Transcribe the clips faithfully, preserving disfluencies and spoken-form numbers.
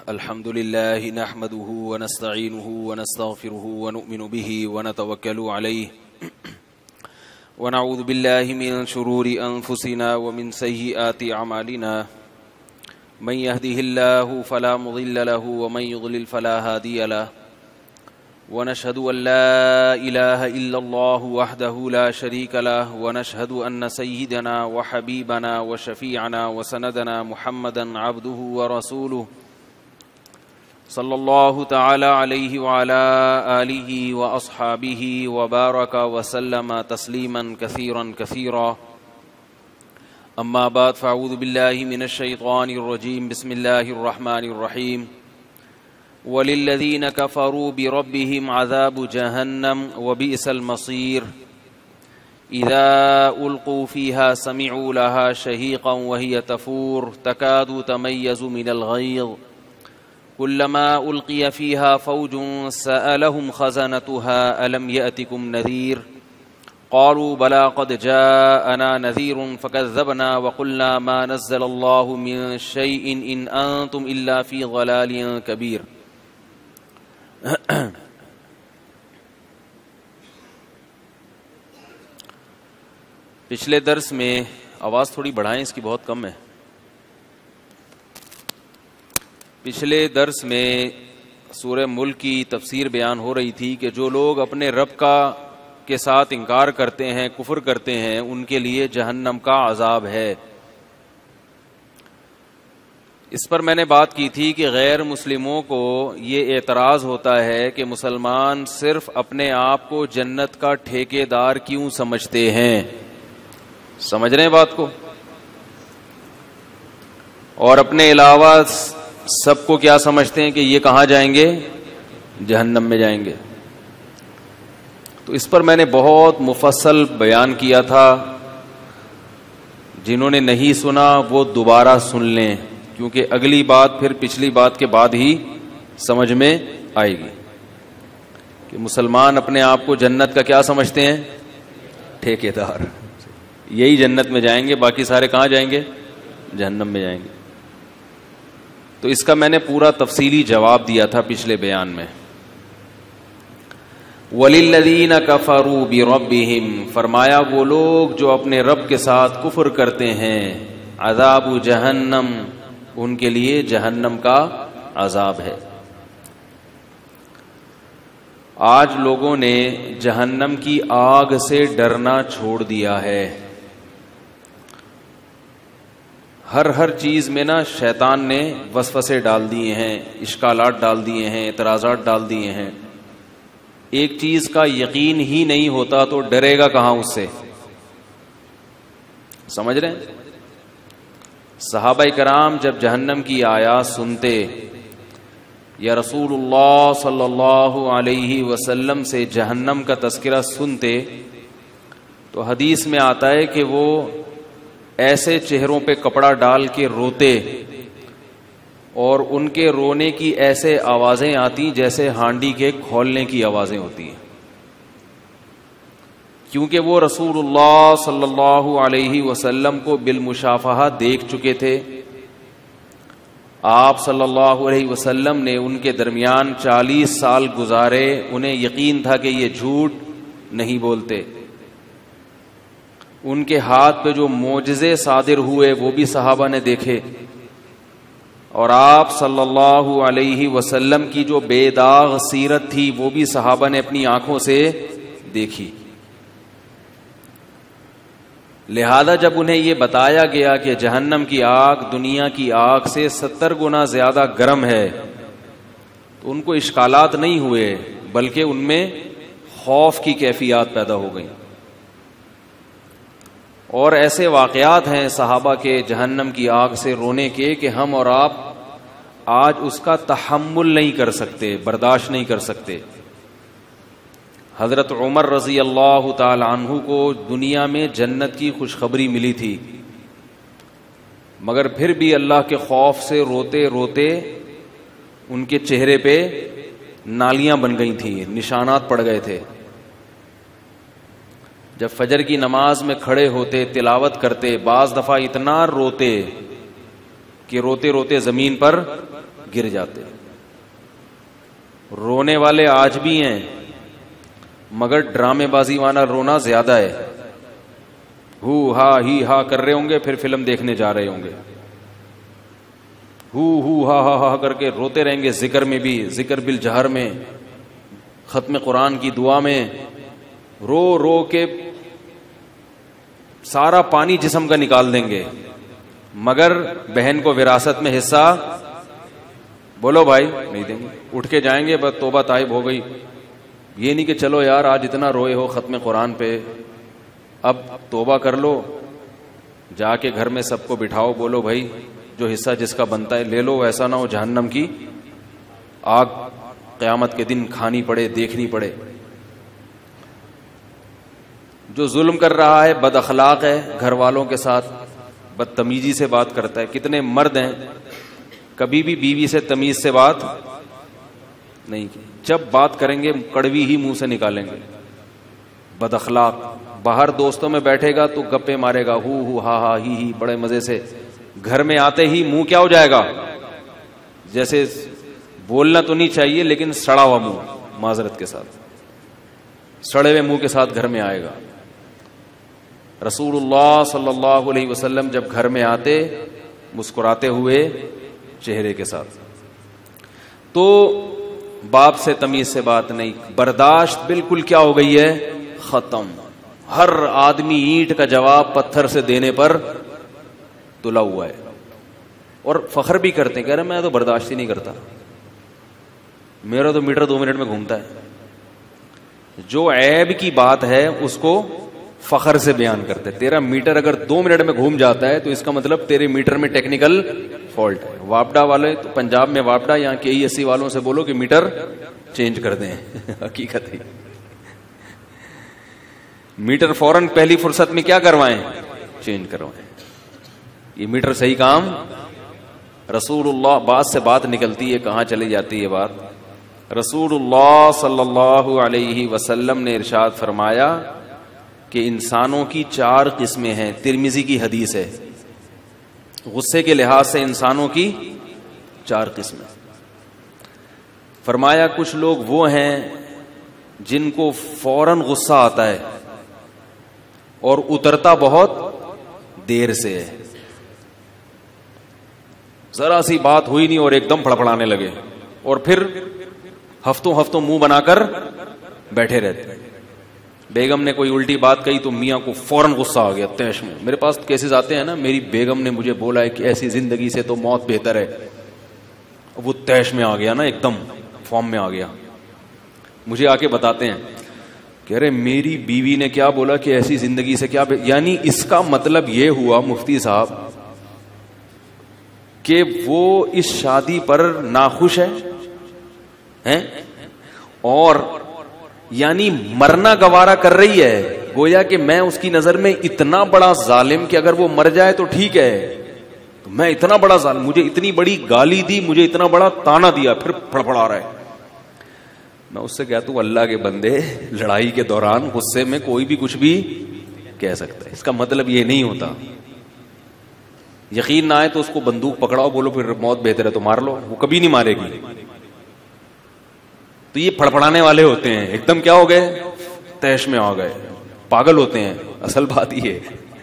الحمد لله نحمده ونستعينه ونستغفره ونؤمن به ونتوكل عليه ونعوذ بالله من شرور أنفسنا ومن سيئات أعمالنا من يهده الله فلا مضل له ومن يضلل فلا هادي له ونشهد أن لا إله إلا الله وحده لا شريك له ونشهد أن سيدنا وحبيبنا وشفيعنا وسندنا محمدا عبده ورسوله صلى الله تعالى عليه وعلى آله وأصحابه وبارك وسلم تسليما كثيرا كثيرا أما بعد فأعوذ بالله من الشيطان الرجيم بسم الله الرحمن الرحيم وللذين كفروا بربهم عذاب جهنم وبئس المصير إذا ألقوا فيها سمعوا لها شهيقا وهي تفور تكاد تميز من الغيظ كلما ألقي فيها فوج سألهم خزنتها ألم يأتكم نذير قالوا بلى قد جاءنا نذير فكذبنا وقلنا ما نزل الله من شيء إن أنتم إلا في ضلال كبير. پچھلے درس میں آواز تھوڑی بڑھائیں، اس کی بہت کم ہے. پچھلے درس میں سورہ ملک کی تفسیر بیان ہو رہی تھی کہ جو لوگ اپنے رب کا کے ساتھ انکار کرتے ہیں، کفر کرتے ہیں، ان کے لیے جہنم کا عذاب ہے. اس پر میں نے بات کی تھی کہ غیر مسلموں کو یہ اعتراض ہوتا ہے کہ مسلمان صرف اپنے آپ کو جنت کا ٹھیکیدار کیوں سمجھتے ہیں. سمجھ رہے ہیں بات کو؟ اور اپنے علاوہ سب کو کیا سمجھتے ہیں کہ یہ کہاں جائیں گے؟ جہنم میں جائیں گے. تو اس پر میں نے بہت مفصل بیان کیا تھا. جنہوں نے نہیں سنا وہ دوبارہ سن لیں، کیونکہ اگلی بات پھر پچھلی بات کے بعد ہی سمجھ میں آئے گی کہ مسلمان اپنے آپ کو جنت کا کیا سمجھتے ہیں؟ ٹھیکیدار. یہی جنت میں جائیں گے، باقی سارے کہاں جائیں گے؟ جہنم میں جائیں گے. تو اس کا میں نے پورا تفصیلی جواب دیا تھا پچھلے بیان میں. وَلِلَّذِينَ كَفَرُوا بِرَبِّهِمْ، فرمایا وہ لوگ جو اپنے رب کے ساتھ کفر کرتے ہیں، عذاب جہنم، ان کے لیے جہنم کا عذاب ہے. آج لوگوں نے جہنم کی آگ سے ڈرنا چھوڑ دیا ہے. ہر ہر چیز میں نا شیطان نے وسوسے ڈال دیے ہیں، اشکالات ڈال دیے ہیں، اعتراضات ڈال دیے ہیں. ایک چیز کا یقین ہی نہیں ہوتا تو ڈرے گا کہاں اس سے؟ سمجھ رہے ہیں؟ صحابہ کرام جب جہنم کی آیات سنتے یا رسول اللہ صلی اللہ علیہ وسلم سے جہنم کا تذکرہ سنتے تو حدیث میں آتا ہے کہ وہ ایسے چہروں پہ کپڑا ڈال کے روتے اور ان کے رونے کی ایسے آوازیں آتی جیسے ہانڈی کے کھولنے کی آوازیں ہوتی ہیں، کیونکہ وہ رسول اللہ صلی اللہ علیہ وسلم کو بالمشافہہ دیکھ چکے تھے. آپ صلی اللہ علیہ وسلم نے ان کے درمیان چالیس سال گزارے، انہیں یقین تھا کہ یہ جھوٹ نہیں بولتے. ان کے ہاتھ پہ جو معجزے صادر ہوئے وہ بھی صحابہ نے دیکھے، اور آپ صلی اللہ علیہ وسلم کی جو بے داغ سیرت تھی وہ بھی صحابہ نے اپنی آنکھوں سے دیکھی. لہذا جب انہیں یہ بتایا گیا کہ جہنم کی آگ دنیا کی آگ سے ستر گنا زیادہ گرم ہے تو ان کو اشکالات نہیں ہوئے، بلکہ ان میں خوف کی کیفیات پیدا ہو گئیں. اور ایسے واقعات ہیں صحابہ کے جہنم کی آگ سے رونے کے کہ ہم اور آپ آج اس کا تحمل نہیں کر سکتے، برداشت نہیں کر سکتے. حضرت عمر رضی اللہ تعالی عنہ کو دنیا میں جنت کی خوشخبری ملی تھی، مگر پھر بھی اللہ کے خوف سے روتے روتے ان کے چہرے پہ نالیاں بن گئی تھیں، نشانات پڑ گئے تھے. جب فجر کی نماز میں کھڑے ہوتے، تلاوت کرتے، بعض دفعہ اتنا روتے کہ روتے روتے زمین پر گر جاتے. رونے والے آج بھی ہیں مگر ڈرامے بازی والا رونا زیادہ ہے. ہو ہا ہی ہا کر رہے ہوں گے, پھر فلم دیکھنے جا رہے ہوں گے. ہو ہو ہا ہا ہا کر کے روتے رہیں گے, ذکر میں بھی, ذکر بالجہر میں, ختم قرآن کی دعا میں رو رو کے سارا پانی جسم کا نکال دیں گے, مگر بہن کو وراثت میں حصہ بولو بھائی نہیں دیں گے. اٹھ کے جائیں گے, بس توبہ طائب ہو گئی. یہ نہیں کہ چلو یار آج اتنا روئے ہو ختم قرآن پہ, اب توبہ کر لو, جا کے گھر میں سب کو بٹھاؤ, بولو بھائی جو حصہ جس کا بنتا ہے لے لو. ایسا نہ ہو جہنم کی آگ قیامت کے دن کھانی پڑے, دیکھنی پڑے. جو ظلم کر رہا ہے بد اخلاق ہے, گھر والوں کے ساتھ بدتمیزی سے بات کرتا ہے. کتنے مرد ہیں کبھی بھی بیوی سے تمیز سے بات نہیں کی, جب بات کریں گے کڑوی ہی منہ سے نکالیں گے. بد اخلاق. باہر دوستوں میں بیٹھے گا تو گپے مارے گا, ہو ہو ہا ہا ہی ہی بڑے مزے سے. گھر میں آتے ہی منہ کیا ہو جائے گا, جیسے بولنا تو نہیں چاہیے لیکن سڑا ہوا منہ, معذرت کے ساتھ سڑے ہوئے منہ کے ساتھ گھر میں آئے گا. رسول اللہ صلی اللہ علیہ وسلم جب گھر میں آتے مسکراتے ہوئے چہرے کے ساتھ. تو باپ سے تمیز سے بات نہیں, برداشت بالکل کیا ہو گئی ہے, ختم. ہر آدمی اینٹ کا جواب پتھر سے دینے پر تلا ہوا ہے, اور فخر بھی کرتے ہیں, کہہ رہے میں تو برداشت ہی نہیں کرتا, میرا تو میٹر دو منٹ میں گھومتا ہے. جو عیب کی بات ہے اس کو فخر سے بیان کرتے. تیرا میٹر اگر دو منٹ میں گھوم جاتا ہے تو اس کا مطلب تیرے میٹر میں ٹیکنیکل فالٹ ہے. واپڈا والے تو پنجاب میں واپڈا, یہاں کے ای ایس سی والوں سے بولو کہ میٹر چینج کر دیں. حقیقت ہی میٹر فوراً پہلی فرصت میں کیا کروائیں, چینج کروائیں. یہ میٹر صحیح کام. رسول اللہ, بات سے بات نکلتی ہے, کہاں چلی جاتی ہے بات. رسول اللہ صلی اللہ علیہ وسلم نے ارشاد فرمایا کہ انسانوں کی چار قسمیں ہیں. ترمذی کی حدیث ہے. غصے کے لحاظ سے انسانوں کی چار قسمیں. فرمایا کچھ لوگ وہ ہیں جن کو فوراً غصہ آتا ہے اور اترتا بہت دیر سے ہے. ذرا سی بات ہوئی نہیں اور ایک دم پھڑپڑانے لگے, اور پھر ہفتوں ہفتوں منہ بنا کر بیٹھے رہتے. بیگم نے کوئی الٹی بات کہی تو میاں کو فوراً غصہ آ گیا تیش میں. میرے پاس کیسز آتے ہیں نا, میری بیگم نے مجھے بولا ہے کہ ایسی زندگی سے تو موت بہتر ہے. وہ تیش میں آ گیا نا, ایک دم فارم میں آ گیا. مجھے آ کے بتاتے ہیں, کہہ رہے میری بیوی نے کیا بولا کہ ایسی زندگی سے کیا, یعنی اس کا مطلب یہ ہوا مفتی صاحب کہ وہ اس شادی پر ناخوش ہے ہیں, اور یعنی مرنا گوارا کر رہی ہے. گویا کہ میں اس کی نظر میں اتنا بڑا ظالم کہ اگر وہ مر جائے تو ٹھیک ہے, تو میں اتنا بڑا ظالم, مجھے اتنی بڑی گالی دی, مجھے اتنا بڑا تانا دیا, پھر پھڑپڑا رہا ہے. میں اس سے کہتا ہوں اللہ کے بندے, لڑائی کے دوران غصے میں کوئی بھی کچھ بھی کہہ سکتا ہے. اس کا مطلب یہ نہیں ہوتا. یقین نہ آئے تو اس کو بندوق پکڑاؤ, بولو پھر موت بہتر ہے تو مار لو, وہ کبھی نہیں مارے گی. تو یہ پھڑپڑانے والے ہوتے ہیں, ایک دم کیا ہو گئے, تیش میں آ گئے, پاگل ہوتے ہیں. اصل بات یہ,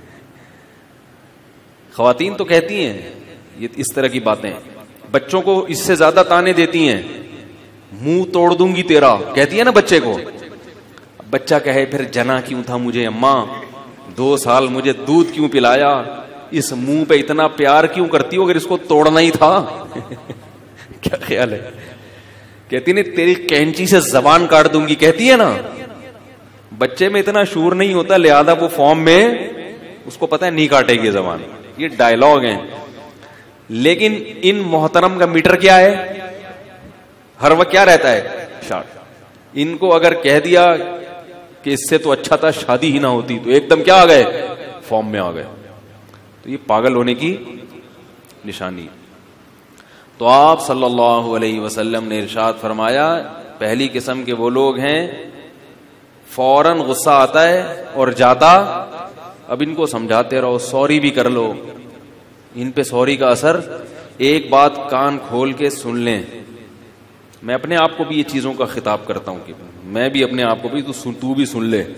خواتین تو کہتی ہیں یہ اس طرح کی باتیں, بچوں کو اس سے زیادہ تانے دیتی ہیں. منہ توڑ دوں گی تیرا, کہتی ہے نا بچے کو. بچہ کہے پھر جنا کیوں تھا مجھے اماں, دو سال مجھے دودھ کیوں پلایا, اس منہ پہ اتنا پیار کیوں کرتی ہو اگر اس کو توڑنا ہی تھا. کیا خیال ہے, کہتی نہیں تیری کینچی سے زبان کاٹ دوں گی, کہتی ہے نا. بچے میں اتنا شعور نہیں ہوتا, لہذا وہ فارم میں اس کو پتا ہے نہیں کاٹے گی زبان. یہ ڈائلاگ ہیں. لیکن ان محترم کا میٹر کیا ہے, ہر وقت کیا رہتا ہے, شارٹ. ان کو اگر کہہ دیا کہ اس سے تو اچھا تھا شادی ہی نہ ہوتی, تو ایک دم کیا آ گئے, فارم میں آ گئے. تو یہ پاگل ہونے کی نشانی. تو آپ صلی اللہ علیہ وسلم نے ارشاد فرمایا پہلی قسم کے وہ لوگ ہیں فوراً غصہ آتا ہے اور جاتا. اب ان کو سمجھاتے رہو, سوری بھی کر لو, ان پہ سوری کا اثر ایک بات کان کھول کے سن لیں. میں اپنے آپ کو بھی یہ چیزوں کا خطاب کرتا ہوں کہ میں بھی اپنے آپ کو بھی تو سن, تو بھی سن لے.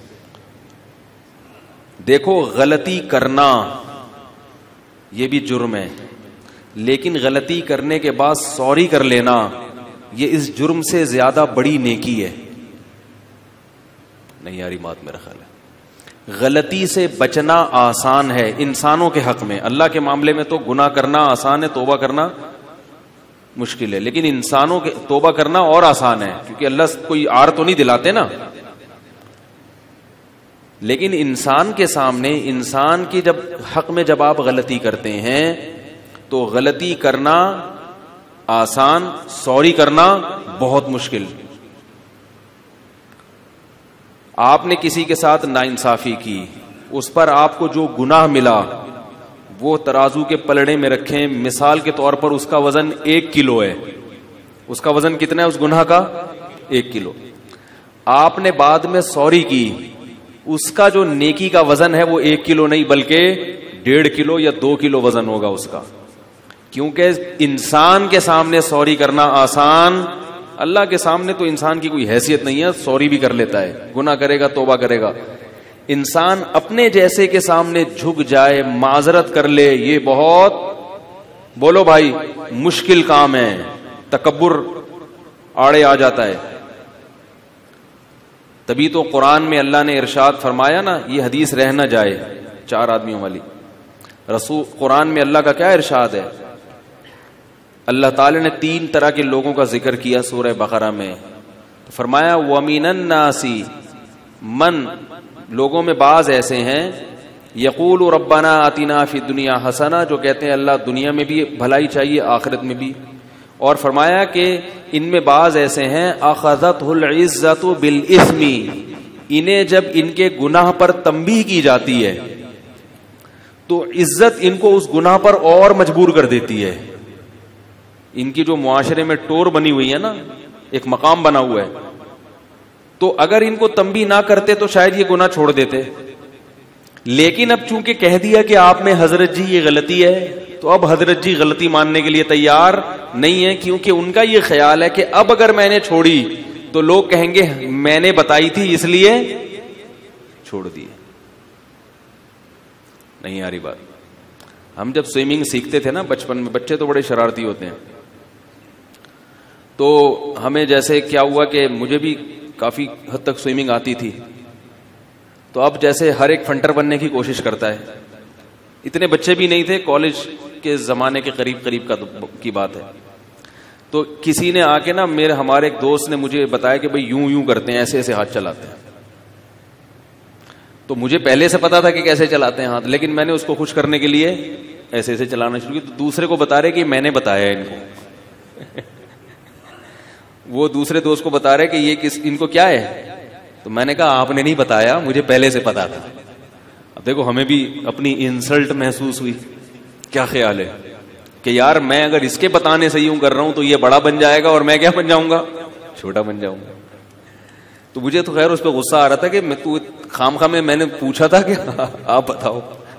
دیکھو غلطی کرنا یہ بھی جرم ہے, لیکن غلطی کرنے کے بعد سوری کر لینا یہ اس جرم سے زیادہ بڑی نیکی ہے. نہیں یاری بات میرا خیال ہے. غلطی سے بچنا آسان ہے انسانوں کے حق میں, اللہ کے معاملے میں تو گناہ کرنا آسان ہے, توبہ کرنا مشکل ہے, لیکن انسانوں کے توبہ کرنا اور آسان ہے کیونکہ اللہ کوئی آر تو نہیں دلاتے نا. لیکن انسان کے سامنے, انسان کی جب حق میں جب آپ غلطی کرتے ہیں تو غلطی کرنا آسان, سوری کرنا بہت مشکل. آپ نے کسی کے ساتھ ناانصافی کی, اس پر آپ کو جو گناہ ملا وہ ترازو کے پلڑے میں رکھیں. مثال کے طور پر اس کا وزن ایک کلو ہے. اس کا وزن کتنا ہے اس گناہ کا؟ ایک کلو. آپ نے بعد میں سوری کی, اس کا جو نیکی کا وزن ہے وہ ایک کلو نہیں بلکہ ڈیڑھ کلو یا دو کلو وزن ہوگا اس کا. کیونکہ انسان کے سامنے سوری کرنا آسان, اللہ کے سامنے تو انسان کی کوئی حیثیت نہیں ہے, سوری بھی کر لیتا ہے, گناہ کرے گا توبہ کرے گا. انسان اپنے جیسے کے سامنے جھک جائے, معذرت کر لے, یہ بہت بولو بھائی مشکل کام ہے. تکبر آڑے آ جاتا ہے. تبھی تو قرآن میں اللہ نے ارشاد فرمایا نا, یہ حدیث رہ نہ جائے چار آدمیوں والی. رسول قرآن میں اللہ کا کیا ارشاد ہے؟ اللہ تعالی نے تین طرح کے لوگوں کا ذکر کیا سورہ بقرہ میں. فرمایا وَمِنَ النَّاسِ من, لوگوں میں بعض ایسے ہیں, یقول ربنا آتنا فی الدنیا حسنہ, جو کہتے ہیں اللہ دنیا میں بھی بھلائی چاہیے آخرت میں بھی. اور فرمایا کہ ان میں بعض ایسے ہیں اخذتہ العزت بالاثم, انہیں جب ان کے گناہ پر تنبیہ کی جاتی ہے تو عزت ان کو اس گناہ پر اور مجبور کر دیتی ہے. ان کی جو معاشرے میں ٹور بنی ہوئی ہے نا, ایک مقام بنا ہوا ہے, تو اگر ان کو تنبیہ نہ کرتے تو شاید یہ گناہ چھوڑ دیتے. لیکن اب چونکہ کہہ دیا کہ آپ میں حضرت جی یہ غلطی ہے, تو اب حضرت جی غلطی ماننے کے لیے تیار نہیں ہے, کیونکہ ان کا یہ خیال ہے کہ اب اگر میں نے چھوڑی تو لوگ کہیں گے میں نے بتائی تھی اس لیے چھوڑ دی. نہیں آ رہی بات. ہم جب سوئمنگ سیکھتے تھے نا بچپن میں, بچے تو بڑے شرارتی ہوتے ہیں, تو ہمیں جیسے کیا ہوا کہ مجھے بھی کافی حد تک سوئمنگ آتی تھی, تو اب جیسے ہر ایک فنٹر بننے کی کوشش کرتا ہے. اتنے بچے بھی نہیں تھے, کالج کے زمانے کے قریب قریب کا کی بات ہے. تو کسی نے آ کے نا, میرے ہمارے ایک دوست نے مجھے بتایا کہ بھئی یوں یوں کرتے ہیں, ایسے ایسے ہاتھ چلاتے ہیں. تو مجھے پہلے سے پتا تھا کہ کیسے چلاتے ہیں ہاتھ, لیکن میں نے اس کو خوش کرنے کے لیے ایسے ایسے چلانا شروع کیا. تو دوسرے کو بتا رہے کہ میں نے بتایا ان کو وہ دوسرے دوست کو بتا رہے کہ یہ کس ان کو کیا ہے. تو میں نے کہا آپ نے نہیں بتایا, مجھے پہلے سے پتا تھا. اب دیکھو ہمیں بھی اپنی انسلٹ محسوس ہوئی. کیا خیال ہے کہ یار میں اگر اس کے بتانے سے یوں کر رہا ہوں تو یہ بڑا بن جائے گا اور میں کیا بن جاؤں گا, چھوٹا بن جاؤں گا. تو مجھے تو خیر اس پہ غصہ آ رہا تھا کہ میں تو خام خام میں میں نے پوچھا تھا کہ آپ بتاؤ.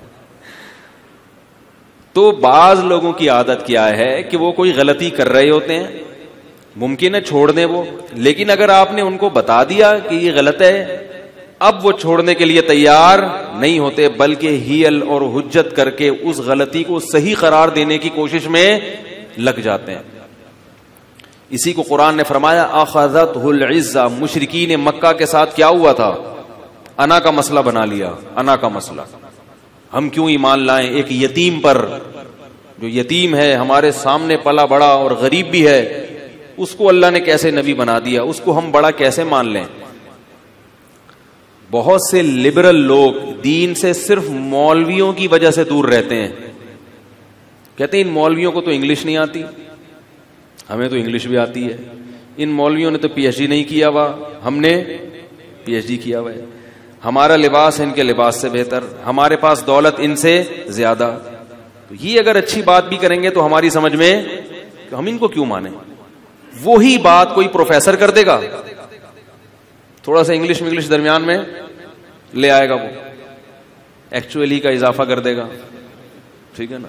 تو بعض لوگوں کی عادت کیا ہے کہ وہ کوئی غلطی کر رہے ہوتے ہیں, ممکن ہے چھوڑ دیں وہ, لیکن اگر آپ نے ان کو بتا دیا کہ یہ غلط ہے, اب وہ چھوڑنے کے لیے تیار نہیں ہوتے, بلکہ ہیل اور حجت کر کے اس غلطی کو صحیح قرار دینے کی کوشش میں لگ جاتے ہیں. اسی کو قرآن نے فرمایا اخذتہ العزہ, مشرکین مکہ کے ساتھ کیا ہوا تھا, انا کا مسئلہ بنا لیا. انا کا مسئلہ, ہم کیوں ایمان لائیں ایک یتیم پر, جو یتیم ہے ہمارے سامنے پلا بڑا اور غریب بھی ہے, اس کو اللہ نے کیسے نبی بنا دیا, اس کو ہم بڑا کیسے مان لیں. بہت سے لبرل لوگ دین سے صرف مولویوں کی وجہ سے دور رہتے ہیں. کہتے ہیں ان مولویوں کو تو انگلش نہیں آتی, ہمیں تو انگلش بھی آتی ہے. ان مولویوں نے تو پی ایچ ڈی نہیں کیا ہوا, ہم نے پی ایچ ڈی کیا ہوا ہے. ہمارا لباس ان کے لباس سے بہتر, ہمارے پاس دولت ان سے زیادہ. تو یہ اگر اچھی بات بھی کریں گے تو ہماری سمجھ میں کہ ہم ان کو کیوں مانیں. وہی بات کوئی پروفیسر کر دے گا, تھوڑا سا انگلش انگلش درمیان میں لے آئے گا, وہ ایکچولی کا اضافہ کر دے گا, ٹھیک ہے نا.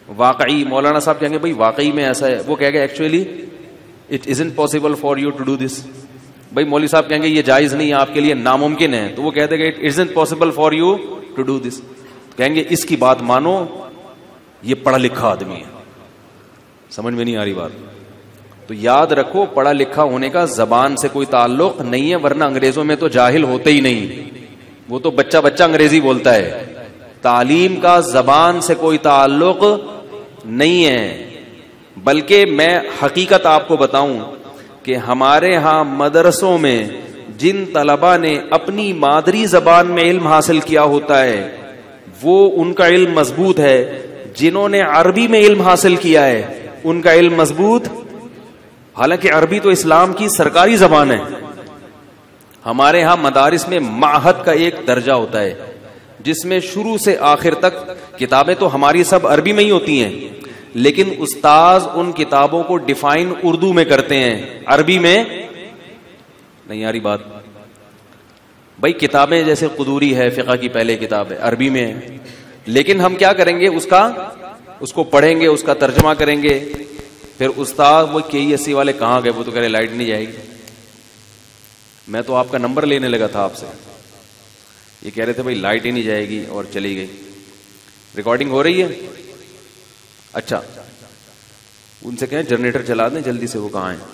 واقعی مولانا صاحب کہیں گے بھائی واقعی میں ایسا ہے, وہ کہے گا actually it isn't possible for you to do this. بھائی مولوی صاحب کہیں گے یہ جائز نہیں ہے, آپ کے لیے ناممکن ہے, تو وہ کہتے ہیں کہ it isn't possible for you to do this. کہیں گے اس کی بات مانو, یہ پڑھا لکھا آدمی ہے. سمجھ میں نہیں آ رہی بات؟ تو یاد رکھو پڑھا لکھا ہونے کا زبان سے کوئی تعلق نہیں ہے, ورنہ انگریزوں میں تو جاہل ہوتے ہی نہیں, وہ تو بچہ بچہ انگریزی بولتا ہے. تعلیم کا زبان سے کوئی تعلق نہیں ہے, بلکہ میں حقیقت آپ کو بتاؤں کہ ہمارے ہاں مدرسوں میں جن طلباء نے اپنی مادری زبان میں علم حاصل کیا ہوتا ہے وہ ان کا علم مضبوط ہے, جنہوں نے عربی میں علم حاصل کیا ہے ان کا علم مضبوط, حالانکہ عربی تو اسلام کی سرکاری زبان ہے. ہمارے ہاں مدارس میں معہد کا ایک درجہ ہوتا ہے جس میں شروع سے آخر تک کتابیں تو ہماری سب عربی میں ہی ہوتی ہیں, لیکن استاذ ان کتابوں کو ڈیفائن اردو میں کرتے ہیں, عربی میں نہیں آ رہی بات. بھائی کتابیں جیسے قدوری ہے, فقہ کی پہلے کتاب ہے, عربی میں ہے, لیکن ہم کیا کریں گے, اس کا اس کو پڑھیں گے, اس کا ترجمہ کریں گے. پھر استاد وہ کے ای ایس سی والے کہاں گئے, وہ تو کہہ رہے لائٹ نہیں جائے گی. میں تو آپ کا نمبر لینے لگا تھا آپ سے, یہ کہہ رہے تھے بھائی لائٹ ہی نہیں جائے گی, اور چلی گئی. ریکارڈنگ ہو رہی ہے؟ اچھا ان سے کہیں جنریٹر چلا دیں جلدی سے, وہ کہاں ہیں.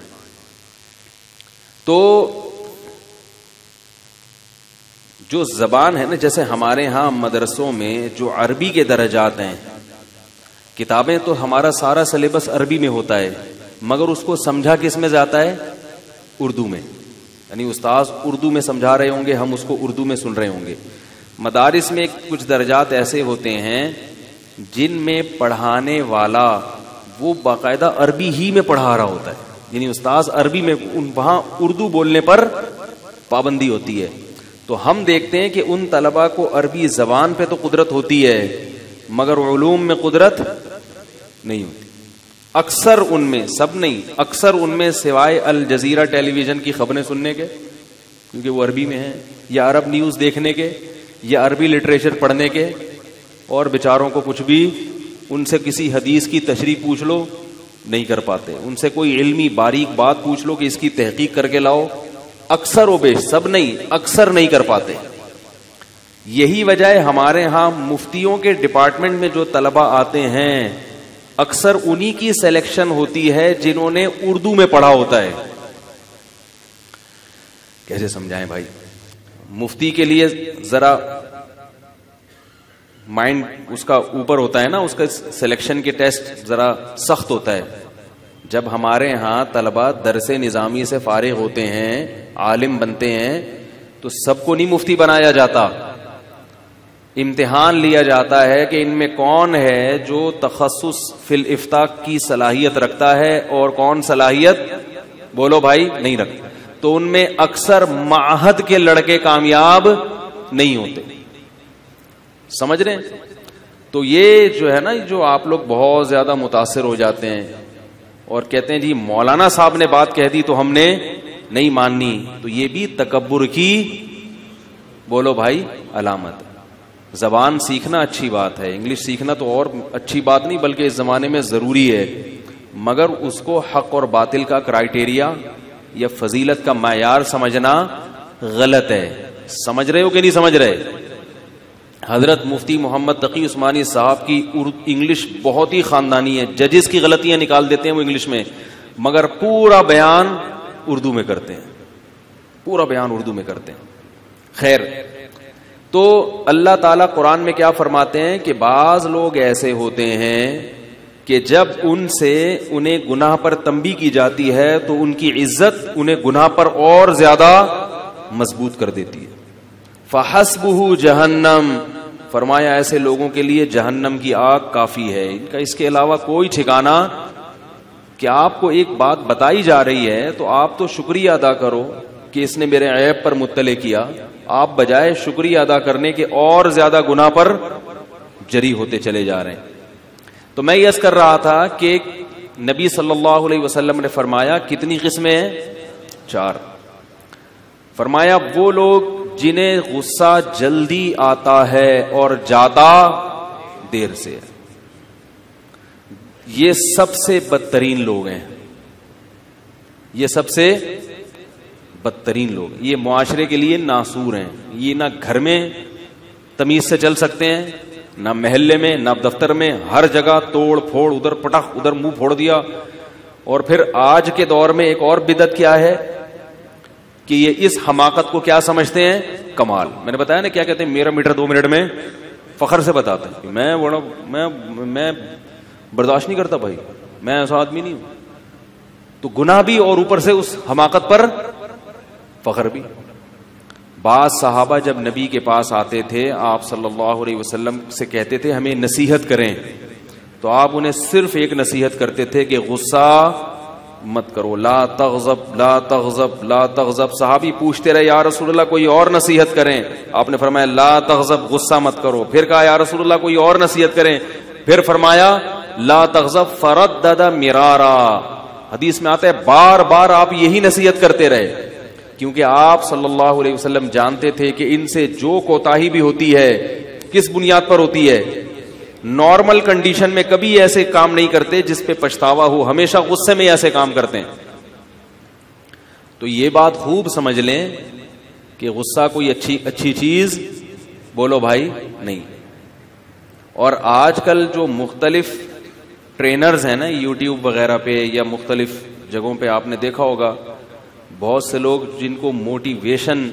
تو جو زبان ہے نا, جیسے ہمارے ہاں مدرسوں میں جو عربی کے درجات ہیں, کتابیں تو ہمارا سارا سلیبس عربی میں ہوتا ہے, مگر اس کو سمجھا کس میں جاتا ہے, اردو میں. یعنی استاذ اردو میں سمجھا رہے ہوں گے, ہم اس کو اردو میں سن رہے ہوں گے. مدارس میں کچھ درجات ایسے ہوتے ہیں جن میں پڑھانے والا وہ باقاعدہ عربی ہی میں پڑھا رہا ہوتا ہے, یعنی استاذ عربی میں, وہاں اردو بولنے پر پابندی ہوتی ہے. تو ہم دیکھتے ہیں کہ ان طلباء کو عربی زبان پہ تو قدرت ہوتی ہے مگر علوم میں قدرت نہیں ہوتی. اکثر ان میں, سب نہیں, اکثر ان میں سوائے الجزیرہ ٹیلی ویژن کی خبریں سننے کے, کیونکہ وہ عربی میں ہیں, یا عرب نیوز دیکھنے کے, یا عربی لٹریچر پڑھنے کے, اور بیچاروں کو کچھ بھی ان سے کسی حدیث کی تشریح پوچھ لو نہیں کر پاتے, ان سے کوئی علمی باریک بات پوچھ لو کہ اس کی تحقیق کر کے لاؤ, اکثر و بیش, سب نہیں, اکثر نہیں کر پاتے. یہی وجہ ہے ہمارے ہاں مفتیوں کے ڈپارٹمنٹ میں جو طلباء آتے ہیں اکثر انہی کی سلیکشن ہوتی ہے جنہوں نے اردو میں پڑھا ہوتا ہے. کیسے سمجھائیں بھائی؟ مفتی کے لیے ذرا مائنڈ اس کا اوپر ہوتا ہے نا, اس کا سلیکشن کے ٹیسٹ ذرا سخت ہوتا ہے. جب ہمارے ہاں طلباء درس نظامی سے فارغ ہوتے ہیں, عالم بنتے ہیں, تو سب کو نہیں مفتی بنایا جاتا, امتحان لیا جاتا ہے کہ ان میں کون ہے جو تخصص فی الافتاء کی صلاحیت رکھتا ہے اور کون صلاحیت بولو بھائی نہیں رکھتا. تو ان میں اکثر معہد کے لڑکے کامیاب نہیں ہوتے. سمجھ رہے ہیں؟ تو یہ جو ہے نا, جو آپ لوگ بہت زیادہ متاثر ہو جاتے ہیں اور کہتے ہیں جی مولانا صاحب نے بات کہہ دی تو ہم نے نہیں ماننی, تو یہ بھی تکبر کی بولو بھائی علامت ہے. زبان سیکھنا اچھی بات ہے, انگلش سیکھنا تو اور اچھی بات نہیں بلکہ اس زمانے میں ضروری ہے, مگر اس کو حق اور باطل کا کرائیٹیریا یا فضیلت کا معیار سمجھنا غلط ہے. سمجھ رہے ہو کہ نہیں سمجھ رہے؟ حضرت مفتی محمد تقی عثمانی صاحب کی انگلش بہت ہی خاندانی ہے, ججز کی غلطیاں نکال دیتے ہیں وہ انگلش میں, مگر پورا بیان اردو میں کرتے ہیں, پورا بیان اردو میں کرتے ہیں. خیر, تو اللہ تعالیٰ قرآن میں کیا فرماتے ہیں کہ بعض لوگ ایسے ہوتے ہیں کہ جب ان سے انہیں گناہ پر تنبیہ کی جاتی ہے تو ان کی عزت انہیں گناہ پر اور زیادہ مضبوط کر دیتی ہے. فحسبہ جہنم, فرمایا ایسے لوگوں کے لیے جہنم کی آگ کافی ہے, ان کا اس کے علاوہ کوئی ٹھکانہ. کہ آپ کو ایک بات بتائی جا رہی ہے تو آپ تو شکریہ ادا کرو کہ اس نے میرے عیب پر مطلع کیا, آپ بجائے شکریہ ادا کرنے کے اور زیادہ گناہ پر جری ہوتے چلے جا رہے ہیں. تو میں یہ کر رہا تھا کہ نبی صلی اللہ علیہ وسلم نے فرمایا کتنی قسمیں ہیں؟ چار. فرمایا وہ لوگ جنہیں غصہ جلدی آتا ہے اور جاتا دیر سے. یہ سب سے بدترین لوگ ہیں، یہ سب سے بدترین لوگ، یہ معاشرے کے لیے ناسور ہیں. یہ نہ گھر میں تمیز سے چل سکتے ہیں، نہ محلے میں، نہ دفتر میں، ہر جگہ توڑ پھوڑ، ادھر پٹخ ادھر منہ پھوڑ دیا. اور پھر آج کے دور میں ایک اور بدعت کیا ہے کہ یہ اس حماقت کو کیا سمجھتے ہیں؟ کمال. میں نے بتایا نا کیا کہتے ہیں، میرا میٹر دو منٹ میں فخر سے بتاتا ہے، میں بڑا میں میں برداشت نہیں کرتا بھائی، میں ایسا آدمی نہیں ہوں. تو گناہ بھی اور اوپر سے اس حماقت پر فخر بھی. بعض صحابہ جب نبی کے پاس آتے تھے، آپ صلی اللہ علیہ وسلم سے کہتے تھے ہمیں نصیحت کریں، تو آپ انہیں صرف ایک نصیحت کرتے تھے کہ غصہ مت کرو، لا تغضب لا تغضب لا تغضب. صحابی پوچھتے رہے یا رسول اللہ کوئی اور نصیحت کریں، آپ نے فرمایا لا تغضب، غصہ مت کرو. پھر کہا یا رسول اللہ کوئی اور نصیحت کریں، پھر فرمایا لا تغضب فردد مرارا. حدیث میں آتا ہے بار بار آپ یہی نصیحت کرتے رہے، کیونکہ آپ صلی اللہ علیہ وسلم جانتے تھے کہ ان سے جو کوتاہی بھی ہوتی ہے کس بنیاد پر ہوتی ہے؟ نارمل کنڈیشن میں کبھی ایسے کام نہیں کرتے جس پہ پچھتاوا ہو، ہمیشہ غصے میں ایسے کام کرتے ہیں. تو یہ بات خوب سمجھ لیں کہ غصہ کوئی اچھی اچھی چیز بولو بھائی نہیں. اور آج کل جو مختلف ٹرینرز ہیں نا یوٹیوب وغیرہ پہ یا مختلف جگہوں پہ، آپ نے دیکھا ہوگا بہت سے لوگ جن کو موٹیویشن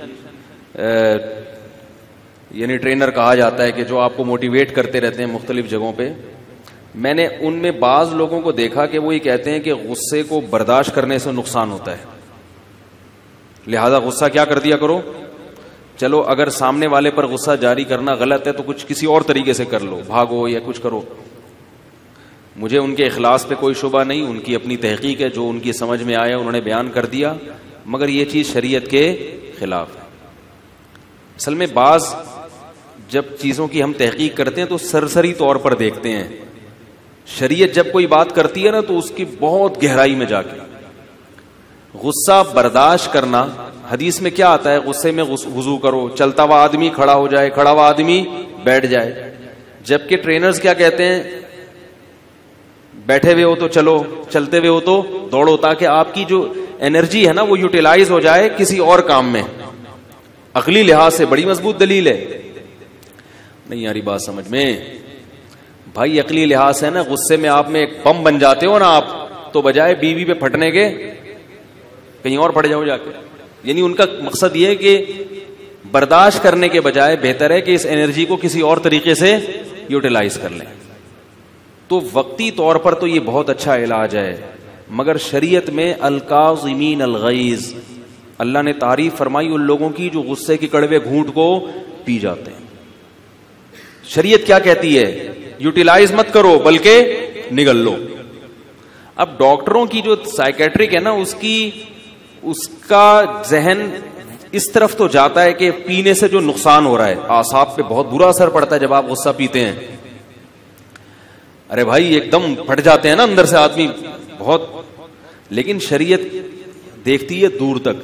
یعنی ٹرینر کہا جاتا ہے کہ جو آپ کو موٹیویٹ کرتے رہتے ہیں مختلف جگہوں پہ. میں نے ان میں بعض لوگوں کو دیکھا کہ وہ یہ کہتے ہیں کہ غصے کو برداشت کرنے سے نقصان ہوتا ہے، لہذا غصہ کیا کر دیا کرو. چلو اگر سامنے والے پر غصہ جاری کرنا غلط ہے تو کچھ کسی اور طریقے سے کر لو، بھاگو یا کچھ کرو. مجھے ان کے اخلاص پہ کوئی شبہ نہیں، ان کی اپنی تحقیق ہے، جو ان کی سمجھ میں آیا انہوں نے بیان کر دیا، مگر یہ چیز شریعت کے خلاف ہے. اصل میں بعض جب چیزوں کی ہم تحقیق کرتے ہیں تو سرسری طور پر دیکھتے ہیں، شریعت جب کوئی بات کرتی ہے نا تو اس کی بہت گہرائی میں جا کے. غصہ برداشت کرنا، حدیث میں کیا آتا ہے؟ غصے میں وضو کرو، چلتا ہوا آدمی کھڑا ہو جائے، کھڑا ہوا آدمی بیٹھ جائے. جبکہ ٹرینرز کیا کہتے ہیں؟ بیٹھے ہوئے ہو تو چلو، چلتے ہوئے ہو تو دوڑو، تاکہ آپ کی جو انرجی ہے نا وہ یوٹیلائز ہو جائے کسی اور کام میں. عقلی لحاظ سے بڑی مضبوط دلیل ہے. نہیں یاری بات سمجھ میں بھائی، عقلی لحاظ سے نا غصے میں آپ میں ایک بم بن جاتے ہو نا آپ، تو بجائے بیوی پہ پھٹنے کے کہیں اور پھٹ جاؤ جا کے. یعنی ان کا مقصد یہ ہے کہ برداشت کرنے کے بجائے بہتر ہے کہ اس انرجی کو کسی اور طریقے سے یوٹیلائز کر لیں. تو وقتی طور پر تو یہ بہت اچھا علاج ہے، مگر شریعت میں الکاظمین الغیظ، اللہ نے تعریف فرمائی ان لوگوں کی جو غصے کے کڑوے گھونٹ کو پی جاتے ہیں. شریعت کیا کہتی ہے؟ یوٹیلائز مت کرو بلکہ نگل لو. اب ڈاکٹروں کی جو سائیکیٹرک ہے نا، اس کی اس کا ذہن اس طرف تو جاتا ہے کہ پینے سے جو نقصان ہو رہا ہے، اعصاب پہ بہت برا اثر پڑتا ہے جب آپ غصہ پیتے ہیں. ارے بھائی ایک دم پھٹ جاتے ہیں نا اندر سے آدمی بہت. لیکن شریعت دیکھتی ہے دور تک.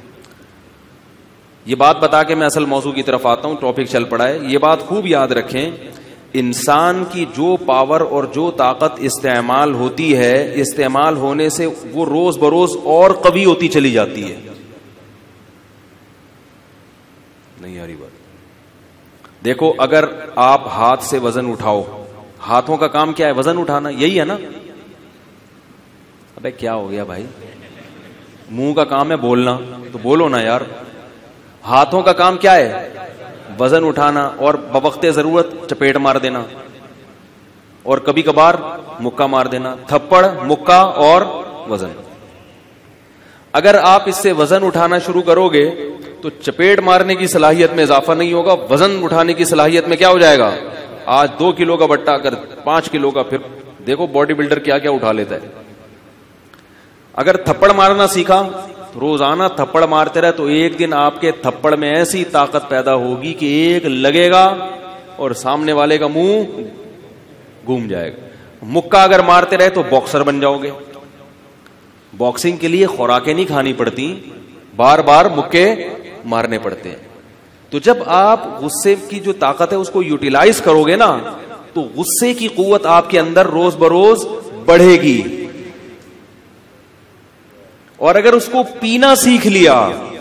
یہ بات بتا کے میں اصل موضوع کی طرف آتا ہوں، ٹاپک چل پڑا ہے. یہ بات خوب یاد رکھیں، انسان کی جو پاور اور جو طاقت استعمال ہوتی ہے، استعمال ہونے سے وہ روز بروز اور قوی ہوتی چلی جاتی ہے. نہیں یاری بات دیکھو، اگر آپ ہاتھ سے وزن اٹھاؤ، ہاتھوں کا کام کیا ہے؟ وزن اٹھانا، یہی ہے نا. ابے کیا ہو گیا بھائی؟ منہ کا کام ہے بولنا، تو بولو نا یار. ہاتھوں کا کام کیا ہے؟ وزن اٹھانا، اور بوقت ضرورت چپیٹ مار دینا، اور کبھی کبھار مکہ مار دینا. تھپڑ، مکہ اور وزن. اگر آپ اس سے وزن اٹھانا شروع کرو گے تو چپیٹ مارنے کی صلاحیت میں اضافہ نہیں ہوگا، وزن اٹھانے کی صلاحیت میں کیا ہو جائے گا؟ آج دو کلو کا بٹا اگر پانچ کلو کا، پھر دیکھو باڈی بلڈر کیا کیا اٹھا لیتا ہے. اگر تھپڑ مارنا سیکھا، روزانہ تھپڑ مارتے رہے، تو ایک دن آپ کے تھپڑ میں ایسی طاقت پیدا ہوگی کہ ایک لگے گا اور سامنے والے کا منہ گھوم جائے گا. مکہ اگر مارتے رہے تو باکسر بن جاؤ گے. باکسنگ کے لیے خوراکیں نہیں کھانی پڑتی، بار بار مکے مارنے پڑتے ہیں. تو جب آپ غصے کی جو طاقت ہے اس کو یوٹیلائز کرو گے نا، تو غصے کی قوت آپ کے اندر روز بروز بڑھے گی. اور اگر اس کو پینا سیکھ لیا,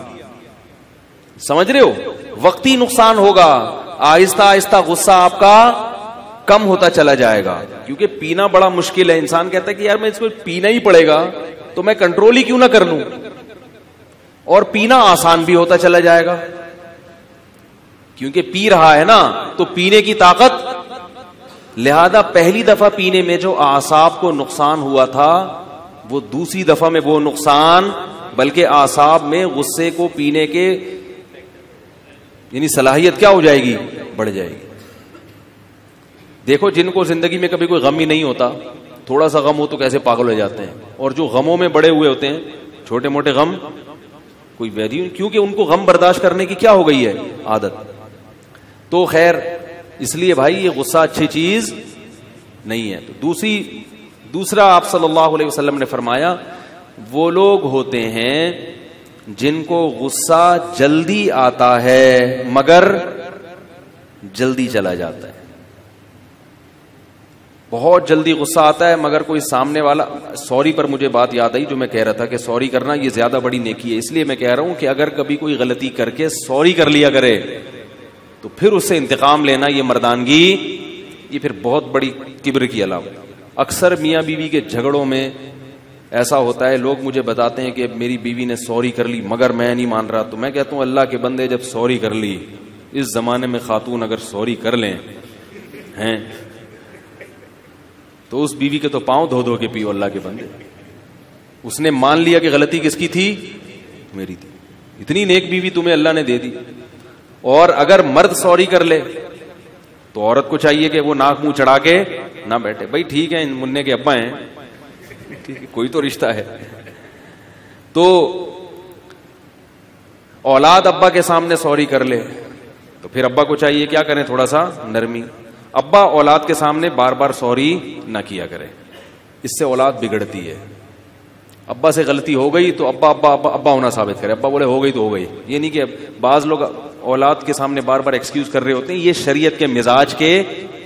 سمجھ رہے ہو, وقتی نقصان ہوگا, آہستہ آہستہ غصہ آپ کا کم ہوتا چلا جائے گا. کیونکہ پینا بڑا مشکل ہے. انسان کہتا ہے کہ یار میں اس کو پینا ہی پڑے گا تو میں کنٹرول ہی کیوں نہ کر لوں, اور پینا آسان بھی ہوتا چلا جائے گا کیونکہ پی رہا ہے نا, تو پینے کی طاقت. لہذا پہلی دفعہ پینے میں جو اعصاب کو نقصان ہوا تھا وہ دوسری دفعہ میں وہ نقصان بلکہ اعصاب میں غصے کو پینے کے یعنی صلاحیت کیا ہو جائے گی, بڑھ جائے گی. دیکھو جن کو زندگی میں کبھی کوئی غم ہی نہیں ہوتا, تھوڑا سا غم ہو تو کیسے پاگل ہو جاتے ہیں, اور جو غموں میں بڑے ہوئے ہوتے ہیں چھوٹے موٹے غم کوئی ویلیو نہیں, کیونکہ ان کو غم برداشت کرنے کی کیا ہو گئی ہے, عادت. تو خیر اس لیے بھائی یہ غصہ اچھی چیز نہیں ہے. تو دوسری دوسرا آپ صلی اللہ علیہ وسلم نے فرمایا وہ لوگ ہوتے ہیں جن کو غصہ جلدی آتا ہے مگر جلدی چلا جاتا ہے. بہت جلدی غصہ آتا ہے مگر کوئی سامنے والا, سوری پر مجھے بات یاد آئی جو میں کہہ رہا تھا کہ سوری کرنا یہ زیادہ بڑی نیکی ہے. اس لیے میں کہہ رہا ہوں کہ اگر کبھی کوئی غلطی کر کے سوری کر لیا کرے تو پھر اس سے انتقام لینا یہ مردانگی, یہ پھر بہت بڑی کبر کی علامت. اکثر میاں بیوی کے جھگڑوں میں ایسا ہوتا ہے, لوگ مجھے بتاتے ہیں کہ میری بیوی نے سوری کر لی مگر میں نہیں مان رہا. تو میں کہتا ہوں اللہ کے بندے, جب سوری کر لی, اس زمانے میں خاتون اگر سوری کر لیں ہیں تو اس بیوی کے تو پاؤں دھو دھو کے پیو. اللہ کے بندے, اس نے مان لیا کہ غلطی کس کی تھی, میری تھی. اتنی نیک بیوی تمہیں اللہ نے دے دی. اور اگر مرد سوری کر لے تو عورت کو چاہیے کہ وہ ناک منہ چڑھا کے نہ بیٹھے. بھائی ٹھیک ہے منع کے ابا ہیں, کوئی تو رشتہ ہے. تو اولاد ابا کے سامنے سوری کر لے تو پھر ابا کو چاہیے کیا کریں, تھوڑا سا نرمی. ابا اولاد کے سامنے بار بار سوری نہ کیا کرے, اس سے اولاد بگڑتی ہے. ابا سے غلطی ہو گئی تو ابا ابا ابا ابا ہونا ثابت کرے. ابا بولے ہو گئی تو ہو گئی. یہ نہیں کہ بعض لوگ اولاد کے سامنے بار بار ایکسکیوز کر رہے ہوتے ہیں. یہ شریعت کے مزاج کے,